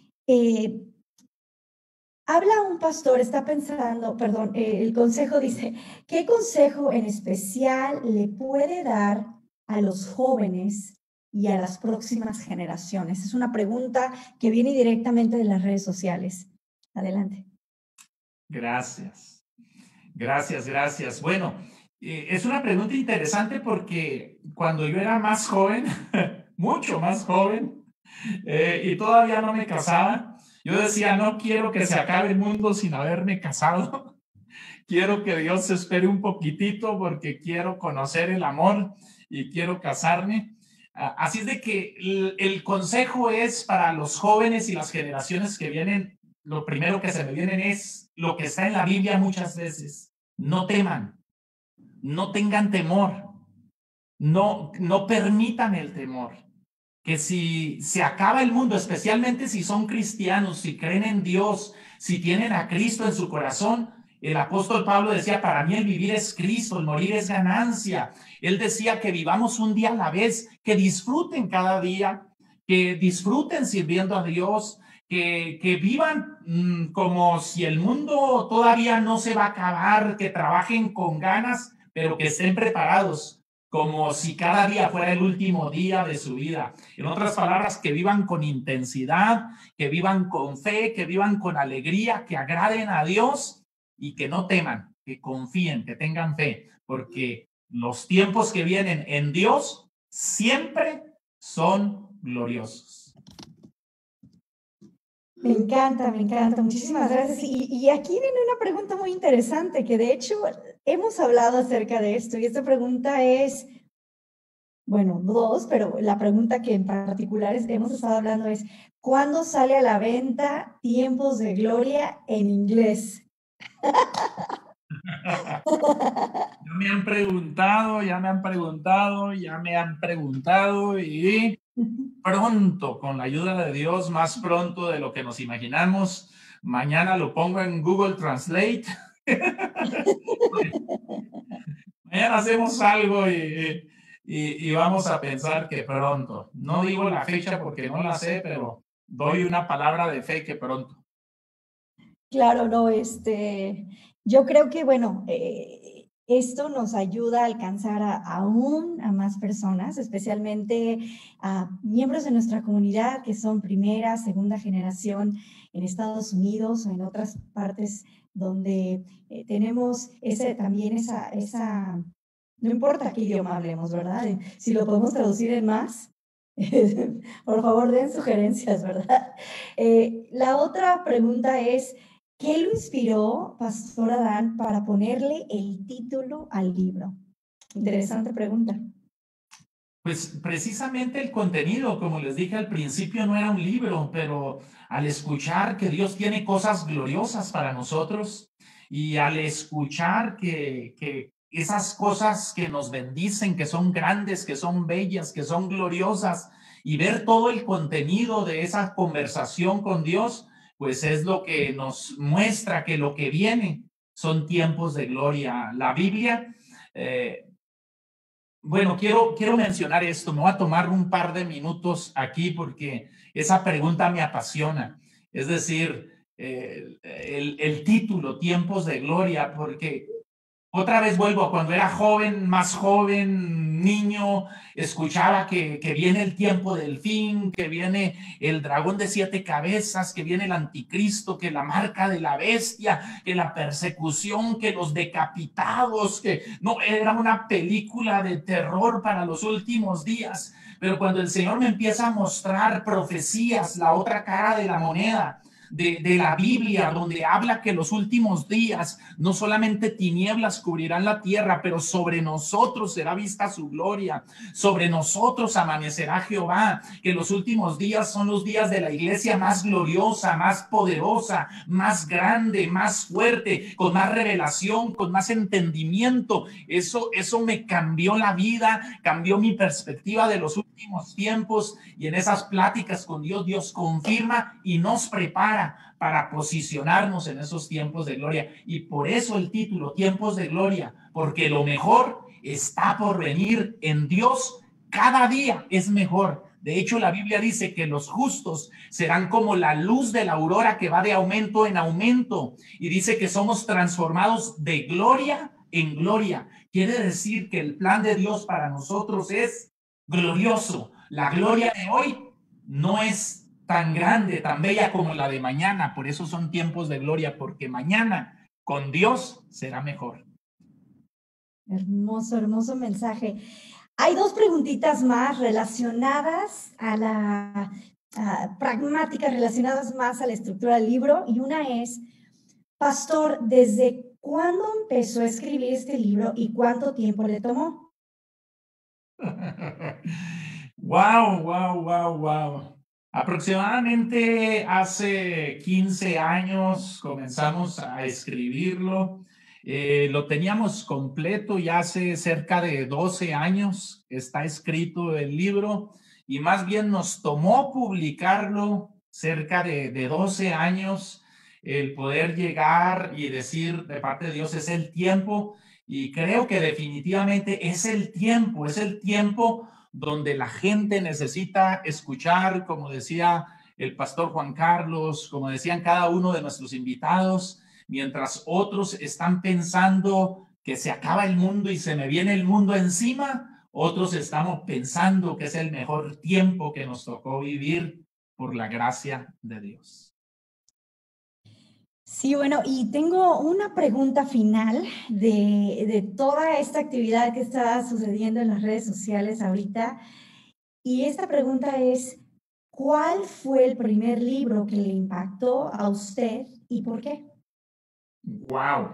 habla un pastor, está pensando, perdón, el consejo dice, ¿qué consejo en especial le puede dar a los jóvenes y a las próximas generaciones? Es una pregunta que viene directamente de las redes sociales. Adelante. Gracias. Bueno, es una pregunta interesante porque cuando yo era más joven, mucho más joven, y todavía no me casaba, yo decía, no quiero que se acabe el mundo sin haberme casado. Quiero que Dios se espere un poquitito porque quiero conocer el amor y quiero casarme. Así es de que el consejo es para los jóvenes y las generaciones que vienen, lo primero que se me viene es lo que está en la Biblia muchas veces. No teman, no tengan temor, no permitan el temor. Que si se acaba el mundo, especialmente si son cristianos, si creen en Dios, si tienen a Cristo en su corazón, el apóstol Pablo decía, para mí el vivir es Cristo, el morir es ganancia. Él decía que vivamos un día a la vez, que disfruten cada día, que disfruten sirviendo a Dios, que vivan como si el mundo todavía no se va a acabar, que trabajen con ganas, pero que estén preparados como si cada día fuera el último día de su vida. En otras palabras, que vivan con intensidad, que vivan con fe, que vivan con alegría, que agraden a Dios y que no teman, que confíen, que tengan fe, porque los tiempos que vienen en Dios siempre son gloriosos. Me encanta, muchísimas gracias. Y aquí viene una pregunta muy interesante, que de hecho hemos hablado acerca de esto, y esta pregunta es, bueno, dos, pero la pregunta que en particular hemos estado hablando es, ¿cuándo sale a la venta Tiempos de Gloria en inglés? Ya me han preguntado y pronto, con la ayuda de Dios, más pronto de lo que nos imaginamos. Mañana lo pongo en Google Translate. Mañana hacemos algo y vamos a pensar que pronto. No digo la fecha porque no la sé, pero doy una palabra de fe que pronto. Claro, no, yo creo que, bueno, esto nos ayuda a alcanzar aún a más personas, especialmente a miembros de nuestra comunidad que son primera, segunda generación en Estados Unidos o en otras partes donde tenemos también esa, no importa qué idioma hablemos, ¿verdad? Si lo podemos traducir en más, por favor den sugerencias, ¿verdad? La otra pregunta es, ¿qué lo inspiró, Pastor Adán, para ponerle el título al libro? Interesante pregunta. Pues precisamente el contenido, como les dije al principio, no era un libro, pero al escuchar que Dios tiene cosas gloriosas para nosotros y al escuchar que esas cosas que nos bendicen, que son grandes, que son bellas, que son gloriosas, y ver todo el contenido de esa conversación con Dios, pues es lo que nos muestra que lo que viene son tiempos de gloria. La Biblia, bueno, quiero mencionar esto. Me voy a tomar un par de minutos aquí porque esa pregunta me apasiona. Es decir, el título, Tiempos de Gloria, porque otra vez vuelvo a cuando era joven, más joven, niño, escuchaba que viene el tiempo del fin, que viene el dragón de 7 cabezas, que viene el anticristo, que la marca de la bestia, que la persecución, que los decapitados, que no, era una película de terror para los últimos días. Pero cuando el Señor me empieza a mostrar profecías, la otra cara de la moneda, de la Biblia, donde habla que los últimos días no solamente tinieblas cubrirán la tierra, pero sobre nosotros será vista su gloria, sobre nosotros amanecerá Jehová, que los últimos días son los días de la iglesia más gloriosa, más poderosa, más grande, más fuerte, con más revelación, con más entendimiento. Eso me cambió la vida, cambió mi perspectiva de los últimos tiempos, y en esas pláticas con Dios, Dios confirma y nos prepara para posicionarnos en esos tiempos de gloria. Y por eso el título, Tiempos de Gloria, porque lo mejor está por venir en Dios. Cada día es mejor. De hecho, la Biblia dice que los justos serán como la luz de la aurora que va de aumento en aumento. Y dice que somos transformados de gloria en gloria. Quiere decir que el plan de Dios para nosotros es glorioso. La gloria de hoy no es tan grande, tan bella como la de mañana. Por eso son tiempos de gloria, porque mañana con Dios será mejor. Hermoso, hermoso mensaje. Hay dos preguntitas más relacionadas a la pragmática, relacionadas más a la estructura del libro. Y una es, Pastor, ¿desde cuándo empezó a escribir este libro y cuánto tiempo le tomó? Wow. Aproximadamente hace 15 años comenzamos a escribirlo. Lo teníamos completo y hace cerca de 12 años está escrito el libro, y más bien nos tomó publicarlo cerca de 12 años, el poder llegar y decir de parte de Dios es el tiempo. Y creo que definitivamente es el tiempo donde la gente necesita escuchar, como decía el pastor Juan Carlos, como decían cada uno de nuestros invitados, mientras otros están pensando que se acaba el mundo y se me viene el mundo encima, otros estamos pensando que es el mejor tiempo que nos tocó vivir por la gracia de Dios. Sí, bueno, y tengo una pregunta final de toda esta actividad que está sucediendo en las redes sociales ahorita. Y esta pregunta es, ¿cuál fue el primer libro que le impactó a usted y por qué? ¡Wow!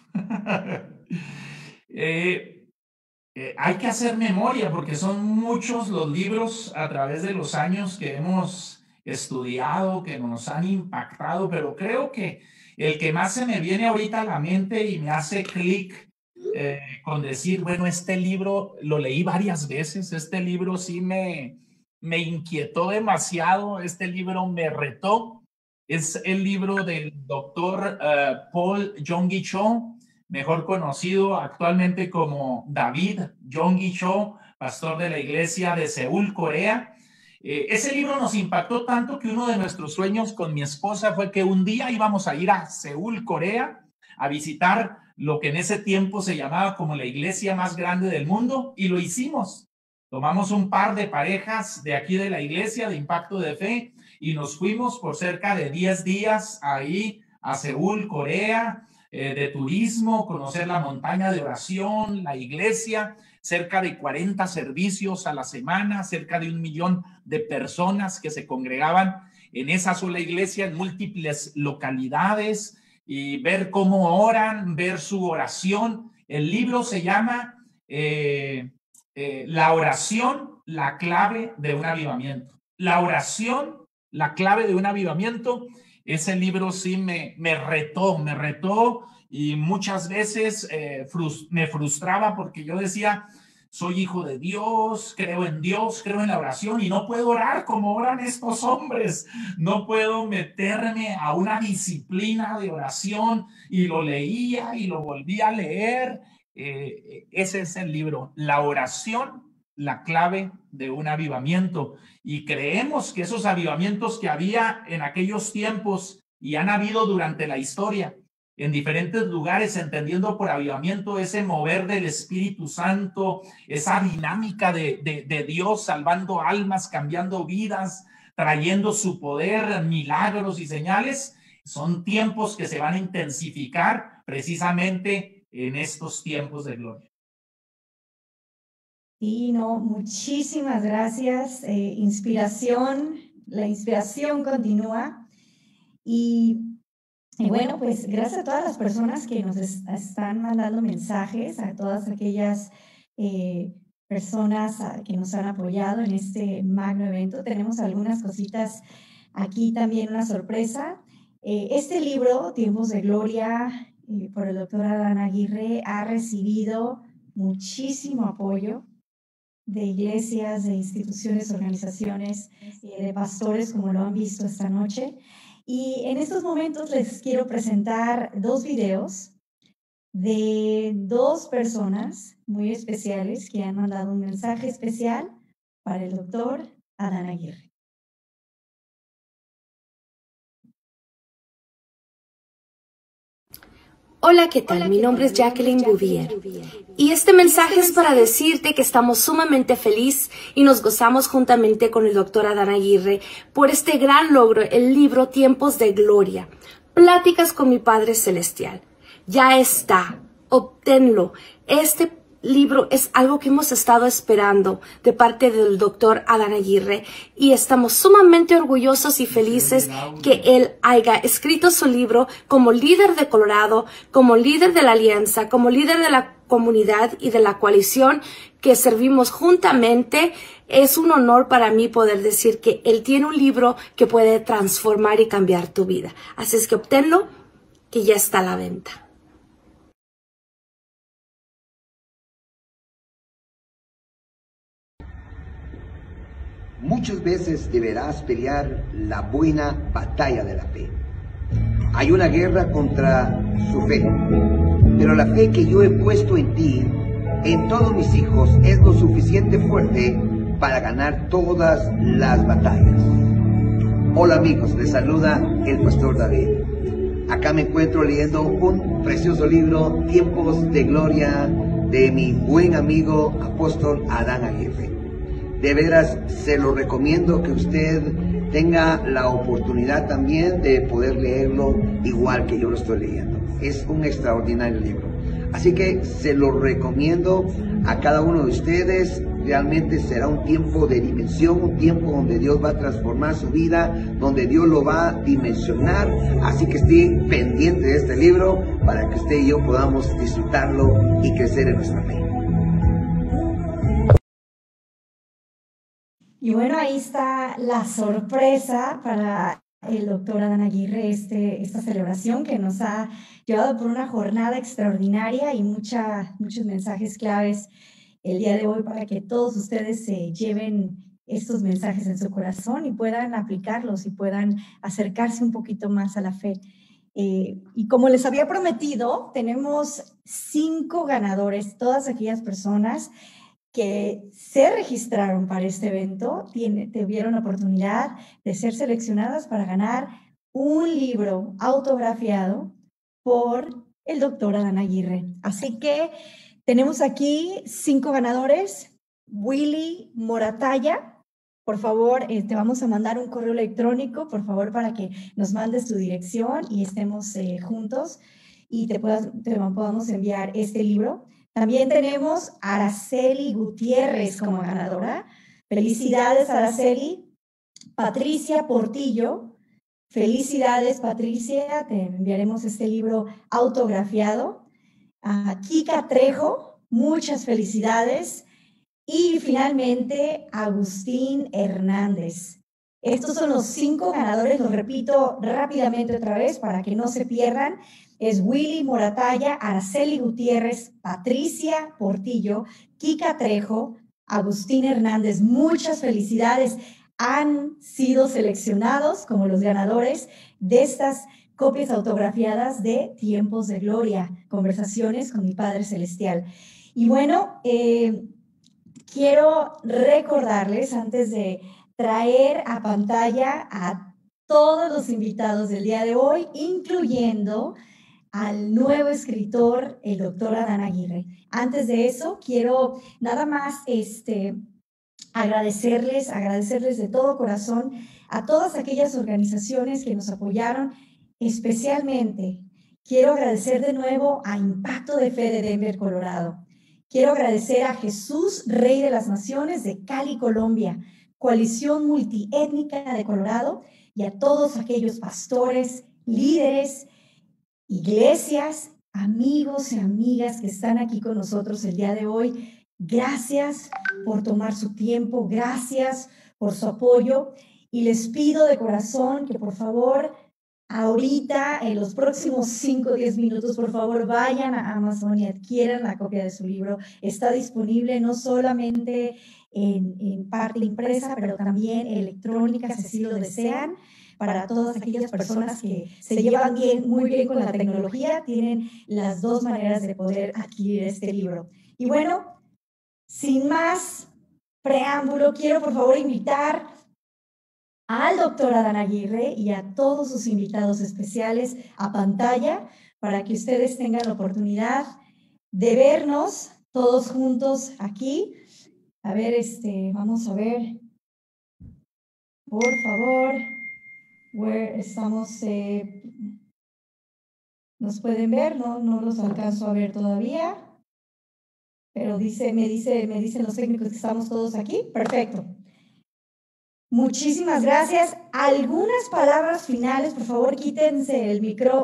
Hay que hacer memoria porque son muchos los libros a través de los años que hemos estudiado, que nos han impactado, pero creo que el que más se me viene ahorita a la mente y me hace clic con decir, bueno, este libro lo leí varias veces, este libro sí me inquietó demasiado, este libro me retó, es el libro del doctor Paul Yonggi Cho, mejor conocido actualmente como David Yonggi Cho, pastor de la iglesia de Seúl, Corea. Ese libro nos impactó tanto que uno de nuestros sueños con mi esposa fue que un día íbamos a ir a Seúl, Corea, a visitar lo que en ese tiempo se llamaba como la iglesia más grande del mundo, y lo hicimos. Tomamos un par de parejas de aquí de la iglesia de Impacto de Fe y nos fuimos por cerca de 10 días ahí a Seúl, Corea, de turismo, conocer la montaña de oración, la iglesia, cerca de 40 servicios a la semana, cerca de 1 millón de personas que se congregaban en esa sola iglesia en múltiples localidades, y ver cómo oran, ver su oración. El libro se llama La oración, la clave de un avivamiento. La oración, la clave de un avivamiento. Ese libro sí me retó, y muchas veces me frustraba porque yo decía, soy hijo de Dios, creo en la oración y no puedo orar como oran estos hombres, no puedo meterme a una disciplina de oración, y lo leía y lo volvía a leer. Ese es el libro, La oración, la clave de un avivamiento. Y creemos que esos avivamientos que había en aquellos tiempos y han habido durante la historia en diferentes lugares, entendiendo por avivamiento ese mover del Espíritu Santo, esa dinámica de Dios salvando almas, cambiando vidas, trayendo su poder, milagros y señales, son tiempos que se van a intensificar precisamente en estos tiempos de gloria. Sí, no, muchísimas gracias. La inspiración continúa. Y bueno, pues gracias a todas las personas que nos están mandando mensajes, a todas aquellas personas que nos han apoyado en este magno evento. Tenemos algunas cositas aquí también, una sorpresa. Este libro, Tiempos de Gloria, por el doctor Adán Aguirre, ha recibido muchísimo apoyo de iglesias, de instituciones, organizaciones, de pastores, como lo han visto esta noche. Y en estos momentos les quiero presentar 2 videos de 2 personas muy especiales que han mandado un mensaje especial para el doctor Adán Aguirre. Hola, ¿qué tal? Mi nombre es Jacqueline Bouvier y este mensaje es para decirte que estamos sumamente felices y nos gozamos juntamente con el doctor Adán Aguirre por este gran logro, el libro Tiempos de Gloria, Pláticas con mi Padre Celestial. Ya está, obténlo. Este libro es algo que hemos estado esperando de parte del doctor Adán Aguirre y estamos sumamente orgullosos y felices que él haya escrito su libro como líder de Colorado, como líder de la Alianza, como líder de la comunidad y de la coalición que servimos juntamente. Es un honor para mí poder decir que él tiene un libro que puede transformar y cambiar tu vida. Así es que obténlo, que ya está a la venta. Muchas veces deberás pelear la buena batalla de la fe. Hay una guerra contra su fe, pero la fe que yo he puesto en ti, en todos mis hijos, es lo suficiente fuerte para ganar todas las batallas. Hola amigos, les saluda el pastor David. Acá me encuentro leyendo un precioso libro, Tiempos de Gloria, de mi buen amigo apóstol Adán Aguirre. De veras, se lo recomiendo que usted tenga la oportunidad también de poder leerlo igual que yo lo estoy leyendo. Es un extraordinario libro. Así que se lo recomiendo a cada uno de ustedes. Realmente será un tiempo de dimensión, un tiempo donde Dios va a transformar su vida, donde Dios lo va a dimensionar. Así que esté pendiente de este libro para que usted y yo podamos disfrutarlo y crecer en nuestra fe. Y bueno, ahí está la sorpresa para el doctor Adán Aguirre, esta celebración que nos ha llevado por una jornada extraordinaria y muchos mensajes claves el día de hoy para que todos ustedes se lleven estos mensajes en su corazón y puedan aplicarlos y puedan acercarse un poquito más a la fe. Y como les había prometido, tenemos 5 ganadores, todas aquellas personas que se registraron para este evento, tuvieron la oportunidad de ser seleccionadas para ganar un libro autografiado por el doctor Adán Aguirre. Así que tenemos aquí 5 ganadores. Willy Moratalla, por favor, te vamos a mandar un correo electrónico, por favor, para que nos mandes tu dirección y estemos juntos y te podamos enviar este libro. También tenemos a Araceli Gutiérrez como ganadora. Felicidades, Araceli. Patricia Portillo. Felicidades, Patricia. Te enviaremos este libro autografiado. A Kika Trejo. Muchas felicidades. Y finalmente, Agustín Hernández. Estos son los 5 ganadores. Los repito rápidamente otra vez para que no se pierdan. Es Willy Moratalla, Araceli Gutiérrez, Patricia Portillo, Kika Trejo, Agustín Hernández. Muchas felicidades. Han sido seleccionados como los ganadores de estas copias autografiadas de Tiempos de Gloria, Conversaciones con mi Padre Celestial. Y bueno, quiero recordarles antes de traer a pantalla a todos los invitados del día de hoy, incluyendo al nuevo escritor, el doctor Adán Aguirre. Antes de eso, quiero nada más agradecerles de todo corazón a todas aquellas organizaciones que nos apoyaron, especialmente quiero agradecer de nuevo a Impacto de Fe de Denver, Colorado. Quiero agradecer a Jesús, Rey de las Naciones de Cali, Colombia, Coalición Multiétnica de Colorado y a todos aquellos pastores, líderes, iglesias, amigos y amigas que están aquí con nosotros el día de hoy. Gracias por tomar su tiempo, gracias por su apoyo y les pido de corazón que por favor ahorita en los próximos 5 o 10 minutos por favor vayan a Amazon y adquieran la copia de su libro. Está disponible no solamente en parte impresa, pero también electrónica si así lo desean, para todas aquellas personas que se llevan muy bien con la tecnología, tienen las dos maneras de poder adquirir este libro. Y bueno, sin más preámbulo, quiero por favor invitar al doctor Adán Aguirre y a todos sus invitados especiales a pantalla para que ustedes tengan la oportunidad de vernos todos juntos aquí. A ver, vamos a ver, por favor, estamos, ¿nos pueden ver? No los alcanzo a ver todavía, pero me dicen los técnicos que estamos todos aquí. Perfecto. Muchísimas gracias. Algunas palabras finales, por favor, quítense el micro,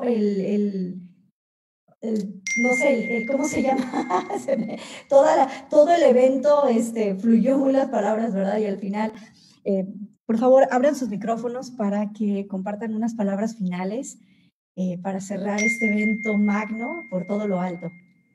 no sé, ¿cómo se llama? Todo el evento fluyó muy las palabras, ¿verdad? Y al final, por favor, abran sus micrófonos para que compartan unas palabras finales para cerrar este evento magno por todo lo alto.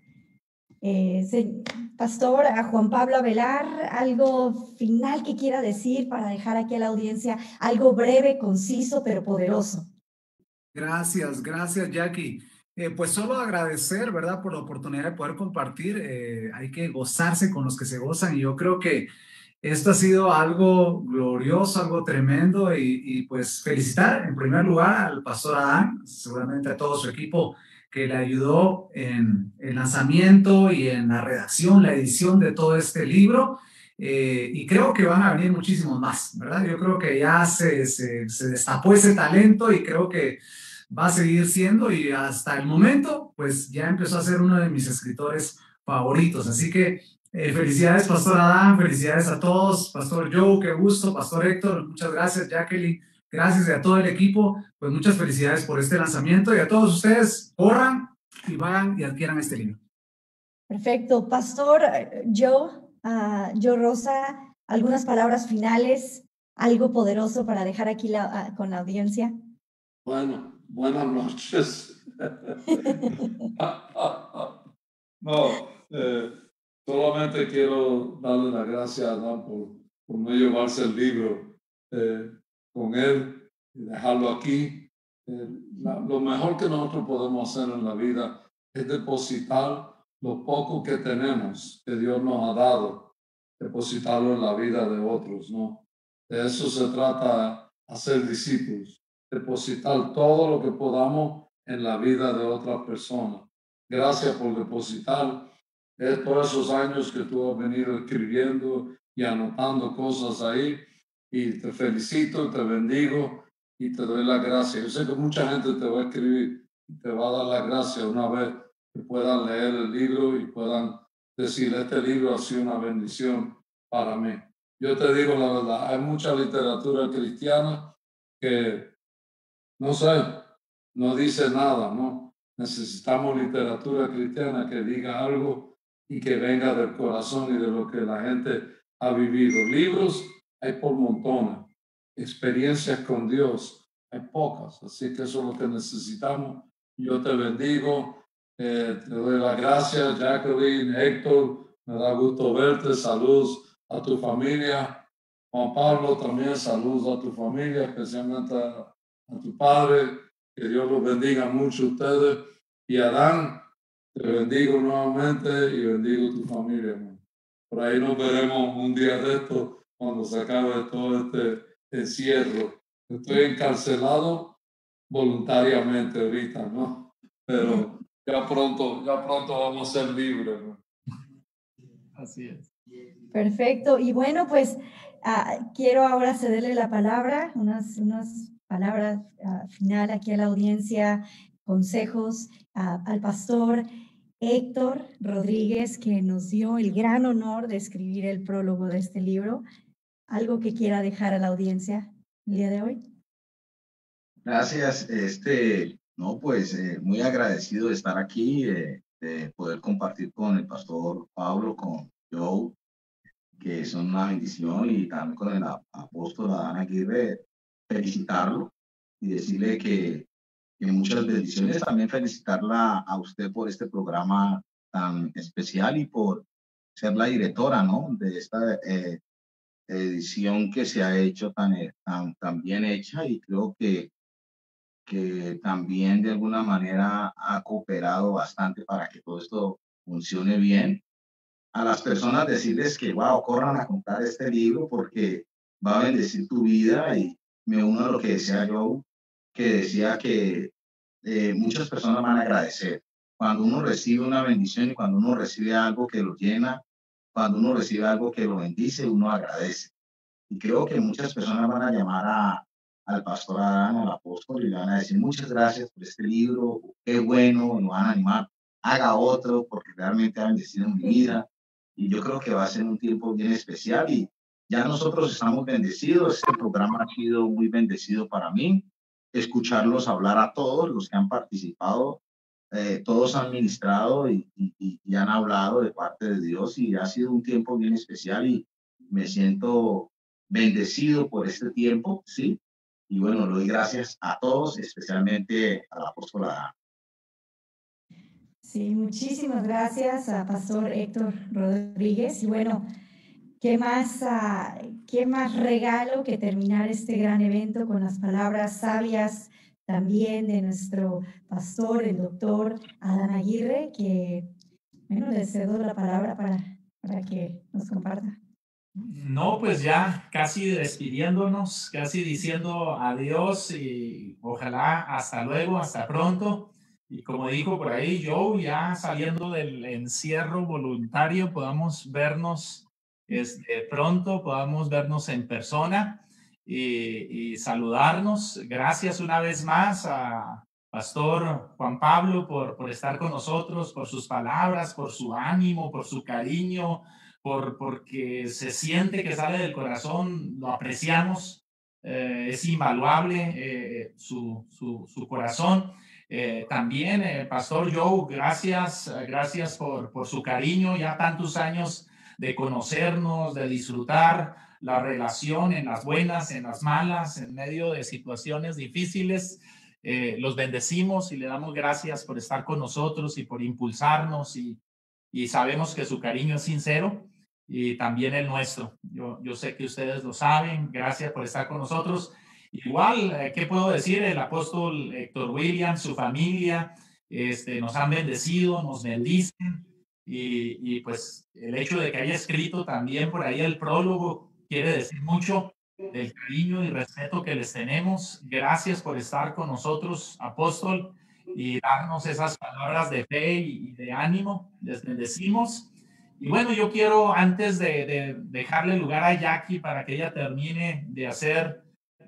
Pastor, a Juan Pablo Avelar, algo final que quiera decir para dejar aquí a la audiencia, algo breve, conciso, pero poderoso. Gracias, Jackie. Pues solo agradecer, ¿verdad?, por la oportunidad de poder compartir. Hay que gozarse con los que se gozan y yo creo que esto ha sido algo glorioso, algo tremendo y pues felicitar en primer lugar al pastor Adán, seguramente a todo su equipo que le ayudó en el lanzamiento y en la redacción, la edición de todo este libro. Y creo que van a venir muchísimos más, ¿verdad? Yo creo que ya se destapó ese talento y creo que va a seguir siendo y hasta el momento, pues ya empezó a ser uno de mis escritores favoritos. Así que felicidades, Pastor Adán, felicidades a todos, Pastor Joe, qué gusto, Pastor Héctor, muchas gracias, Jacqueline, gracias a todo el equipo, pues muchas felicidades por este lanzamiento y a todos ustedes, corran y vayan y adquieran este libro. Perfecto. Pastor Joe Rosa, algunas palabras finales, algo poderoso para dejar aquí con la audiencia. Bueno, buenas noches. No, solamente quiero darle las gracias a Adán por no llevarse el libro con él y dejarlo aquí. Lo mejor que nosotros podemos hacer en la vida es depositar lo poco que tenemos, que Dios nos ha dado, depositarlo en la vida de otros, ¿no? De eso se trata, hacer discípulos, depositar todo lo que podamos en la vida de otras personas. Gracias por depositar todos esos años que tú has venido escribiendo y anotando cosas ahí. Y te felicito, te bendigo y te doy las gracias. Yo sé que mucha gente te va a escribir y te va a dar las gracias una vez que puedan leer el libro y puedan decir, este libro ha sido una bendición para mí. Yo te digo la verdad, hay mucha literatura cristiana que, no sé, no dice nada, ¿no? Necesitamos literatura cristiana que diga algo y que venga del corazón y de lo que la gente ha vivido. Libros hay por montones, experiencias con Dios hay pocas, así que eso es lo que necesitamos. Yo te bendigo, te doy las gracias, Jacqueline, Héctor, me da gusto verte, saludos a tu familia. Juan Pablo, también saludos a tu familia, especialmente a tu padre, que Dios los bendiga mucho a ustedes. Y Adán, te bendigo nuevamente y bendigo tu familia, hermano. Por ahí nos veremos un día de esto, cuando se acabe todo este encierro. Estoy encarcelado voluntariamente ahorita, ¿no? Pero ya pronto vamos a ser libres, ¿no? Así es. Perfecto. Y bueno, pues quiero ahora cederle la palabra, unas palabras final aquí a la audiencia, consejos al pastor Héctor Rodríguez, que nos dio el gran honor de escribir el prólogo de este libro. ¿Algo que quiera dejar a la audiencia el día de hoy? Gracias, no, pues muy agradecido de estar aquí, de poder compartir con el pastor Pablo, con Joe, que son una bendición, y también con el apóstol Adán Aguirre, felicitarlo y decirle que muchas bendiciones, también felicitarla a usted por este programa tan especial y por ser la directora, ¿no?, de edición que se ha hecho tan bien hecha, y creo que también de alguna manera ha cooperado bastante para que todo esto funcione bien. A las personas decirles que, wow, corran a comprar este libro porque va a bendecir tu vida, y me uno a lo que decía yo, que decía que muchas personas van a agradecer. Cuando uno recibe una bendición y cuando uno recibe algo que lo llena, cuando uno recibe algo que lo bendice, uno agradece. Y creo que muchas personas van a llamar al pastor Adán, al apóstol, y le van a decir muchas gracias por este libro, qué bueno, nos van a animar, haga otro porque realmente ha bendecido mi vida. Y yo creo que va a ser un tiempo bien especial, y ya nosotros estamos bendecidos. Este programa ha sido muy bendecido para mí. Escucharlos hablar a todos los que han participado, todos han ministrado y han hablado de parte de Dios, y ha sido un tiempo bien especial, y me siento bendecido por este tiempo, ¿sí? Y bueno, le doy gracias a todos, especialmente a la apóstola. Sí, muchísimas gracias a Pastor Héctor Rodríguez. Y bueno, qué más regalo que terminar este gran evento con las palabras sabias también de nuestro pastor, el doctor Adán Aguirre, que, bueno, le cedo la palabra para que nos comparta. No, pues ya casi despidiéndonos, casi diciendo adiós y ojalá hasta luego, hasta pronto. Y como dijo por ahí Joe, ya saliendo del encierro voluntario, podamos vernos pronto, podamos vernos en persona y saludarnos. Gracias una vez más a Pastor Juan Pablo por estar con nosotros, por sus palabras, por su ánimo, por su cariño, porque se siente que sale del corazón, lo apreciamos, es invaluable su corazón. También, Pastor Joe, gracias por su cariño, ya tantos años de conocernos, de disfrutar la relación en las buenas, en las malas, en medio de situaciones difíciles. Los bendecimos y le damos gracias por estar con nosotros y por impulsarnos, y sabemos que su cariño es sincero y también el nuestro. Yo sé que ustedes lo saben. Gracias por estar con nosotros. Igual, ¿qué puedo decir? El apóstol Héctor William, su familia, nos han bendecido, nos bendicen, y pues el hecho de que haya escrito también por ahí el prólogo quiere decir mucho del cariño y respeto que les tenemos. Gracias por estar con nosotros, apóstol, y darnos esas palabras de fe y de ánimo. Les bendecimos. Y bueno, yo quiero, antes de dejarle lugar a Jackie para que ella termine de hacer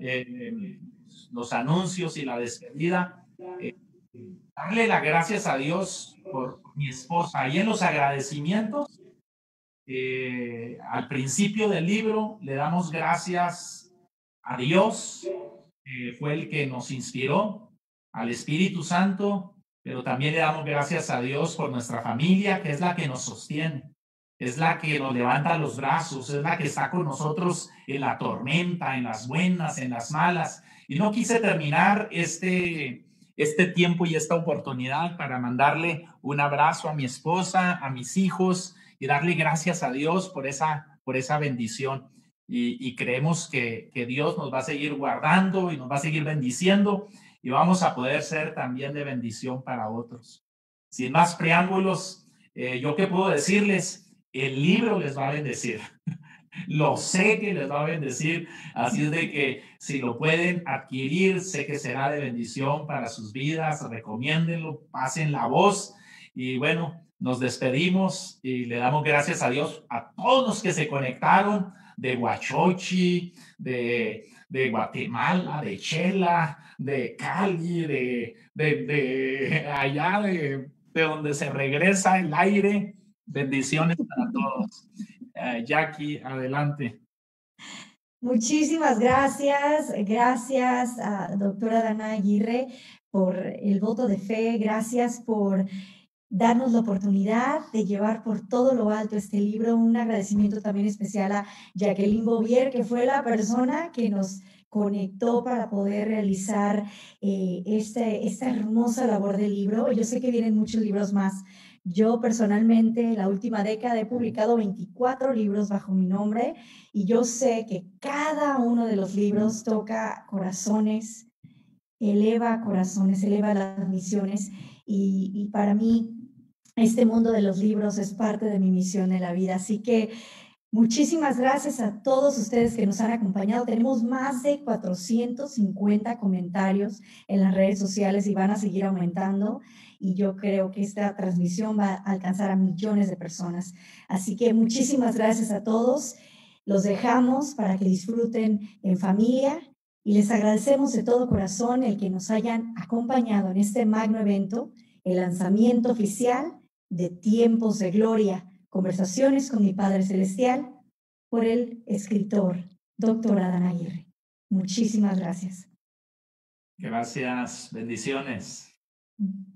los anuncios y la despedida, darle las gracias a Dios por mi esposa. Y en los agradecimientos, al principio del libro, le damos gracias a Dios, que fue el que nos inspiró, al Espíritu Santo, pero también le damos gracias a Dios por nuestra familia, que es la que nos sostiene, es la que nos levanta los brazos, es la que está con nosotros en la tormenta, en las buenas, en las malas. Y no quise terminar este tiempo y esta oportunidad para mandarle un abrazo a mi esposa, a mis hijos, y darle gracias a Dios por esa bendición. Y creemos que Dios nos va a seguir guardando y nos va a seguir bendiciendo, y vamos a poder ser también de bendición para otros. Sin más preámbulos, ¿yo qué puedo decirles? El libro les va a bendecir. Lo sé que les va a bendecir, así es de que si lo pueden adquirir, sé que será de bendición para sus vidas. Recomiéndenlo, pasen la voz, y bueno, nos despedimos y le damos gracias a Dios a todos los que se conectaron de Huachochi, de Guatemala, de Chela, de Cali, de allá de donde se regresa el aire. Bendiciones para todos. Jackie, adelante. Muchísimas gracias. Gracias a doctora Adán Aguirre por el voto de fe. Gracias por darnos la oportunidad de llevar por todo lo alto este libro. Un agradecimiento también especial a Jacqueline Bouvier, que fue la persona que nos conectó para poder realizar esta hermosa labor del libro. Yo sé que vienen muchos libros más Yo personalmente, la última década he publicado 24 libros bajo mi nombre y yo sé que cada uno de los libros toca corazones, eleva corazones, eleva las misiones y para mí este mundo de los libros es parte de mi misión en la vida. Así que muchísimas gracias a todos ustedes que nos han acompañado. Tenemos más de 450 comentarios en las redes sociales y van a seguir aumentando. Y yo creo que esta transmisión va a alcanzar a millones de personas. Así que muchísimas gracias a todos. Los dejamos para que disfruten en familia y les agradecemos de todo corazón el que nos hayan acompañado en este magno evento, el lanzamiento oficial de Tiempos de Gloria, Conversaciones con mi Padre Celestial, por el escritor Dr. Adán Aguirre. Muchísimas gracias. Gracias, bendiciones.